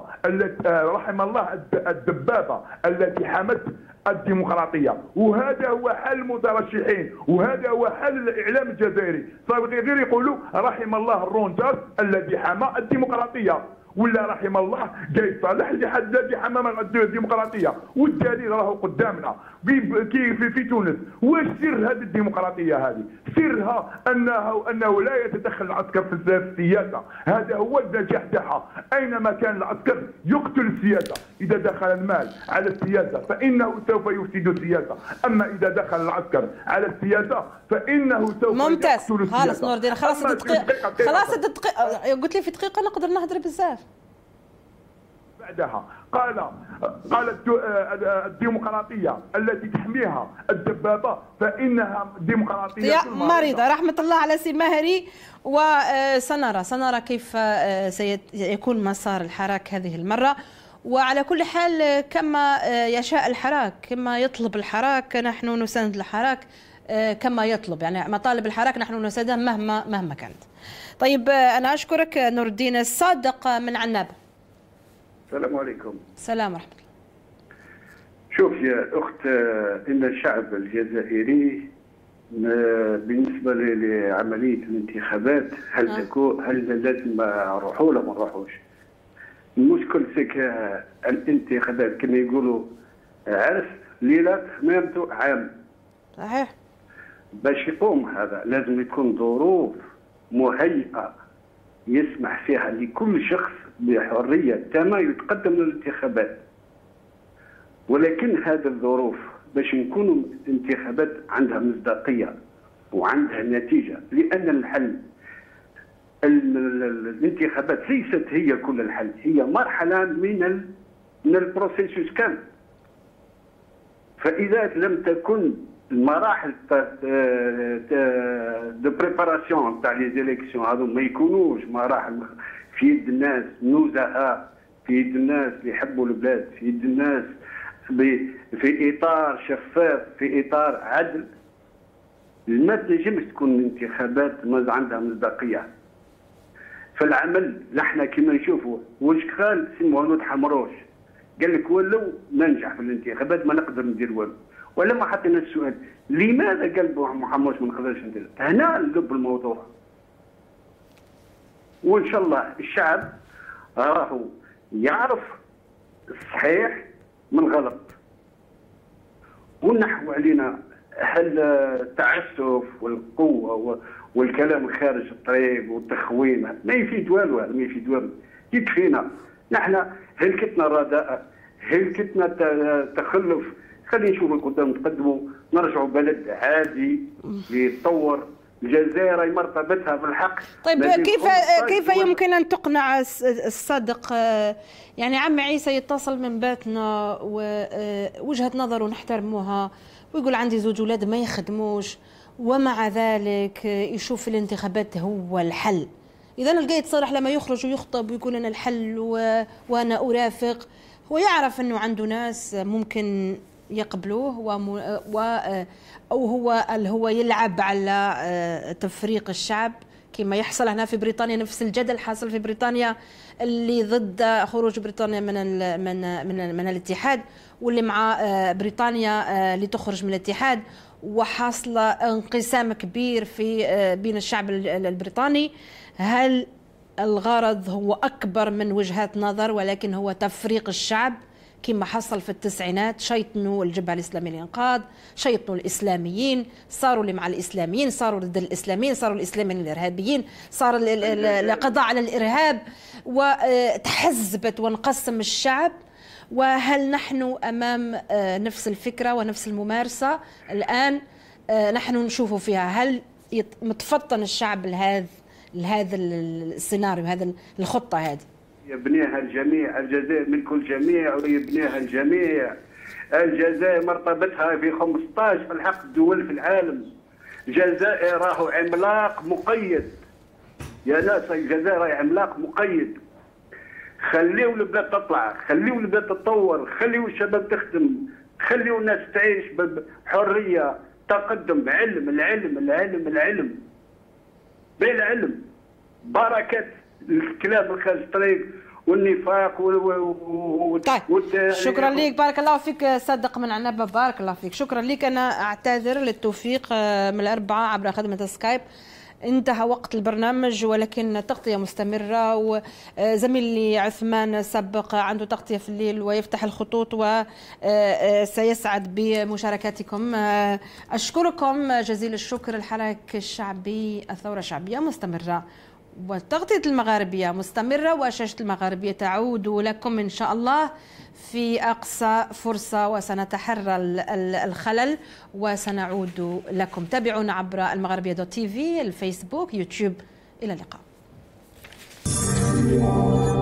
الدبابه التي حمت الديمقراطيه. وهذا هو حل المترشحين، وهذا هو حل الاعلام الجزائري. غير يقولوا رحم الله الرونجاس الذي حمى الديمقراطيه، ولا رحم الله قايد صالح اللي حمى الديمقراطيه. والدليل راهو قدامنا في تونس. واش سر هذه الديمقراطيه هذه؟ سرها انه لا يتدخل العسكر في السياسه، هذا هو النجاح تاعها. اينما كان العسكر يقتل السياسه، اذا دخل المال على السياسه فانه سوف يفسد السياسه، اما اذا دخل العسكر على السياسه فانه سوف يقتل السياسه. خلاص نور الدين، خلاص قلت لي في دقيقه نقدر نهضر بزاف. بعدها قال الديمقراطيه التي تحميها الدبابه فانها ديمقراطيه مريضه. رحمه الله على سي ماهري. وسنرى كيف سيكون مسار الحراك هذه المره. وعلى كل حال كما يشاء الحراك، كما يطلب الحراك نحن نساند الحراك، كما يطلب يعني مطالب الحراك نحن نساندها مهما كانت. طيب انا اشكرك نور الدين الصادق من عنابه. السلام عليكم. السلام ورحمة شوف يا أخت، إن الشعب الجزائري بالنسبة لعملية الانتخابات هل لازم نروحوا ولا ما نروحوش؟ المشكل سك الانتخابات كما يقولوا عرس ليلة مامته عام. صحيح. باش يقوم هذا لازم يكون ظروف مهيئة يسمح فيها لكل شخص بحرية تامة يتقدم للانتخابات. ولكن هذه الظروف باش نكونوا انتخابات عندها مصداقية وعندها نتيجة، لأن الحل الانتخابات ليست هي كل الحل، هي مرحلة من البروسيسوس كامل. فإذا لم تكن المراحل دو بريباراسيون تاع لي زيليكسيون هذو ما يكونوش مراحل في يد الناس نزهاء، في يد الناس اللي يحبوا البلاد، في يد الناس في اطار شفاف، في اطار عدل، ما تنجمش تكون الانتخابات ما عندها مصداقيه. فالعمل نحن كما نشوفوا واش قال سي مولود حمروش، قال لك ولو ننجح في الانتخابات ما نقدر ندير والو، ولا ما حطينا السؤال لماذا قال محمد ما نقدرش ندير؟ هنا لب الموضوع. وان شاء الله الشعب راهو يعرف الصحيح من غلط، ونحو علينا هل التعسف والقوه والكلام خارج الطريق والتخوين ما يفيد والو، ما يفيد والو. يكفينا نحن هلكتنا الرداءة، هلكتنا تخلف. خلينا نشوفوا قدام نتقدموا، نرجعوا بلد عادي يتطور. الجزائر مرتبتها بالحق. طيب كيف يمكن ان تقنع الصادق يعني عم عيسى يتصل من باتنا ووجهة نظره نحترموها ويقول عندي زوج اولاد ما يخدموش، ومع ذلك يشوف الانتخابات هو الحل؟ اذا لقيت صالح لما يخرج ويخطب ويقول انا الحل وانا ارافق، هو يعرف انه عنده ناس ممكن يقبلوه او هو يلعب على تفريق الشعب كما يحصل هنا في بريطانيا. نفس الجدل حاصل في بريطانيا اللي ضد خروج بريطانيا من الاتحاد، واللي مع بريطانيا اللي تخرج من الاتحاد، وحاصل انقسام كبير في بين الشعب البريطاني. هل الغرض هو أكبر من وجهات نظر ولكن هو تفريق الشعب كما حصل في التسعينات؟ شيطنوا الجبهة الإسلامية للإنقاذ، شيطنوا الإسلاميين، صاروا اللي مع الإسلاميين، صاروا ضد الإسلاميين، صاروا الإسلاميين الإرهابيين، صار القضاء على الإرهاب، وتحزبت وانقسم الشعب. وهل نحن أمام نفس الفكرة ونفس الممارسة الآن نحن نشوف فيها؟ هل متفطن الشعب لهذا السيناريو، هذا الخطة هذه؟ يبنيها الجميع، الجزائر ملك الجميع ويبنيها الجميع. الجزائر مرتبتها في 15 في الحق الدول في العالم. الجزائر راهو عملاق مقيد يا ناس، الجزائر راهي عملاق مقيد. خليوا البلاد تطلع، خليوا البلاد تتطور، خليوا الشباب تخدم، خليوا الناس تعيش بحريه، تقدم، علم، العلم العلم العلم بالعلم، بركه الكلام الخارج الطريق والنفاق طيب شكرا لك، بارك الله فيك صدق من عنابه، بارك الله فيك، شكرا لك. انا اعتذر للتوفيق من الاربعاء عبر خدمه سكايب، انتهى وقت البرنامج ولكن تغطية مستمرة، وزميلي عثمان سبق عنده تغطية في الليل ويفتح الخطوط وسيسعد بمشاركاتكم. أشكركم جزيل الشكر. الحراك الشعبي، الثورة الشعبية مستمرة، وتغطية المغاربية مستمرة، وشاشة المغاربية تعود لكم إن شاء الله في أقصى فرصة، وسنتحرى الخلل وسنعود لكم. تابعونا عبر المغاربية.tv، الفيسبوك، يوتيوب. إلى اللقاء.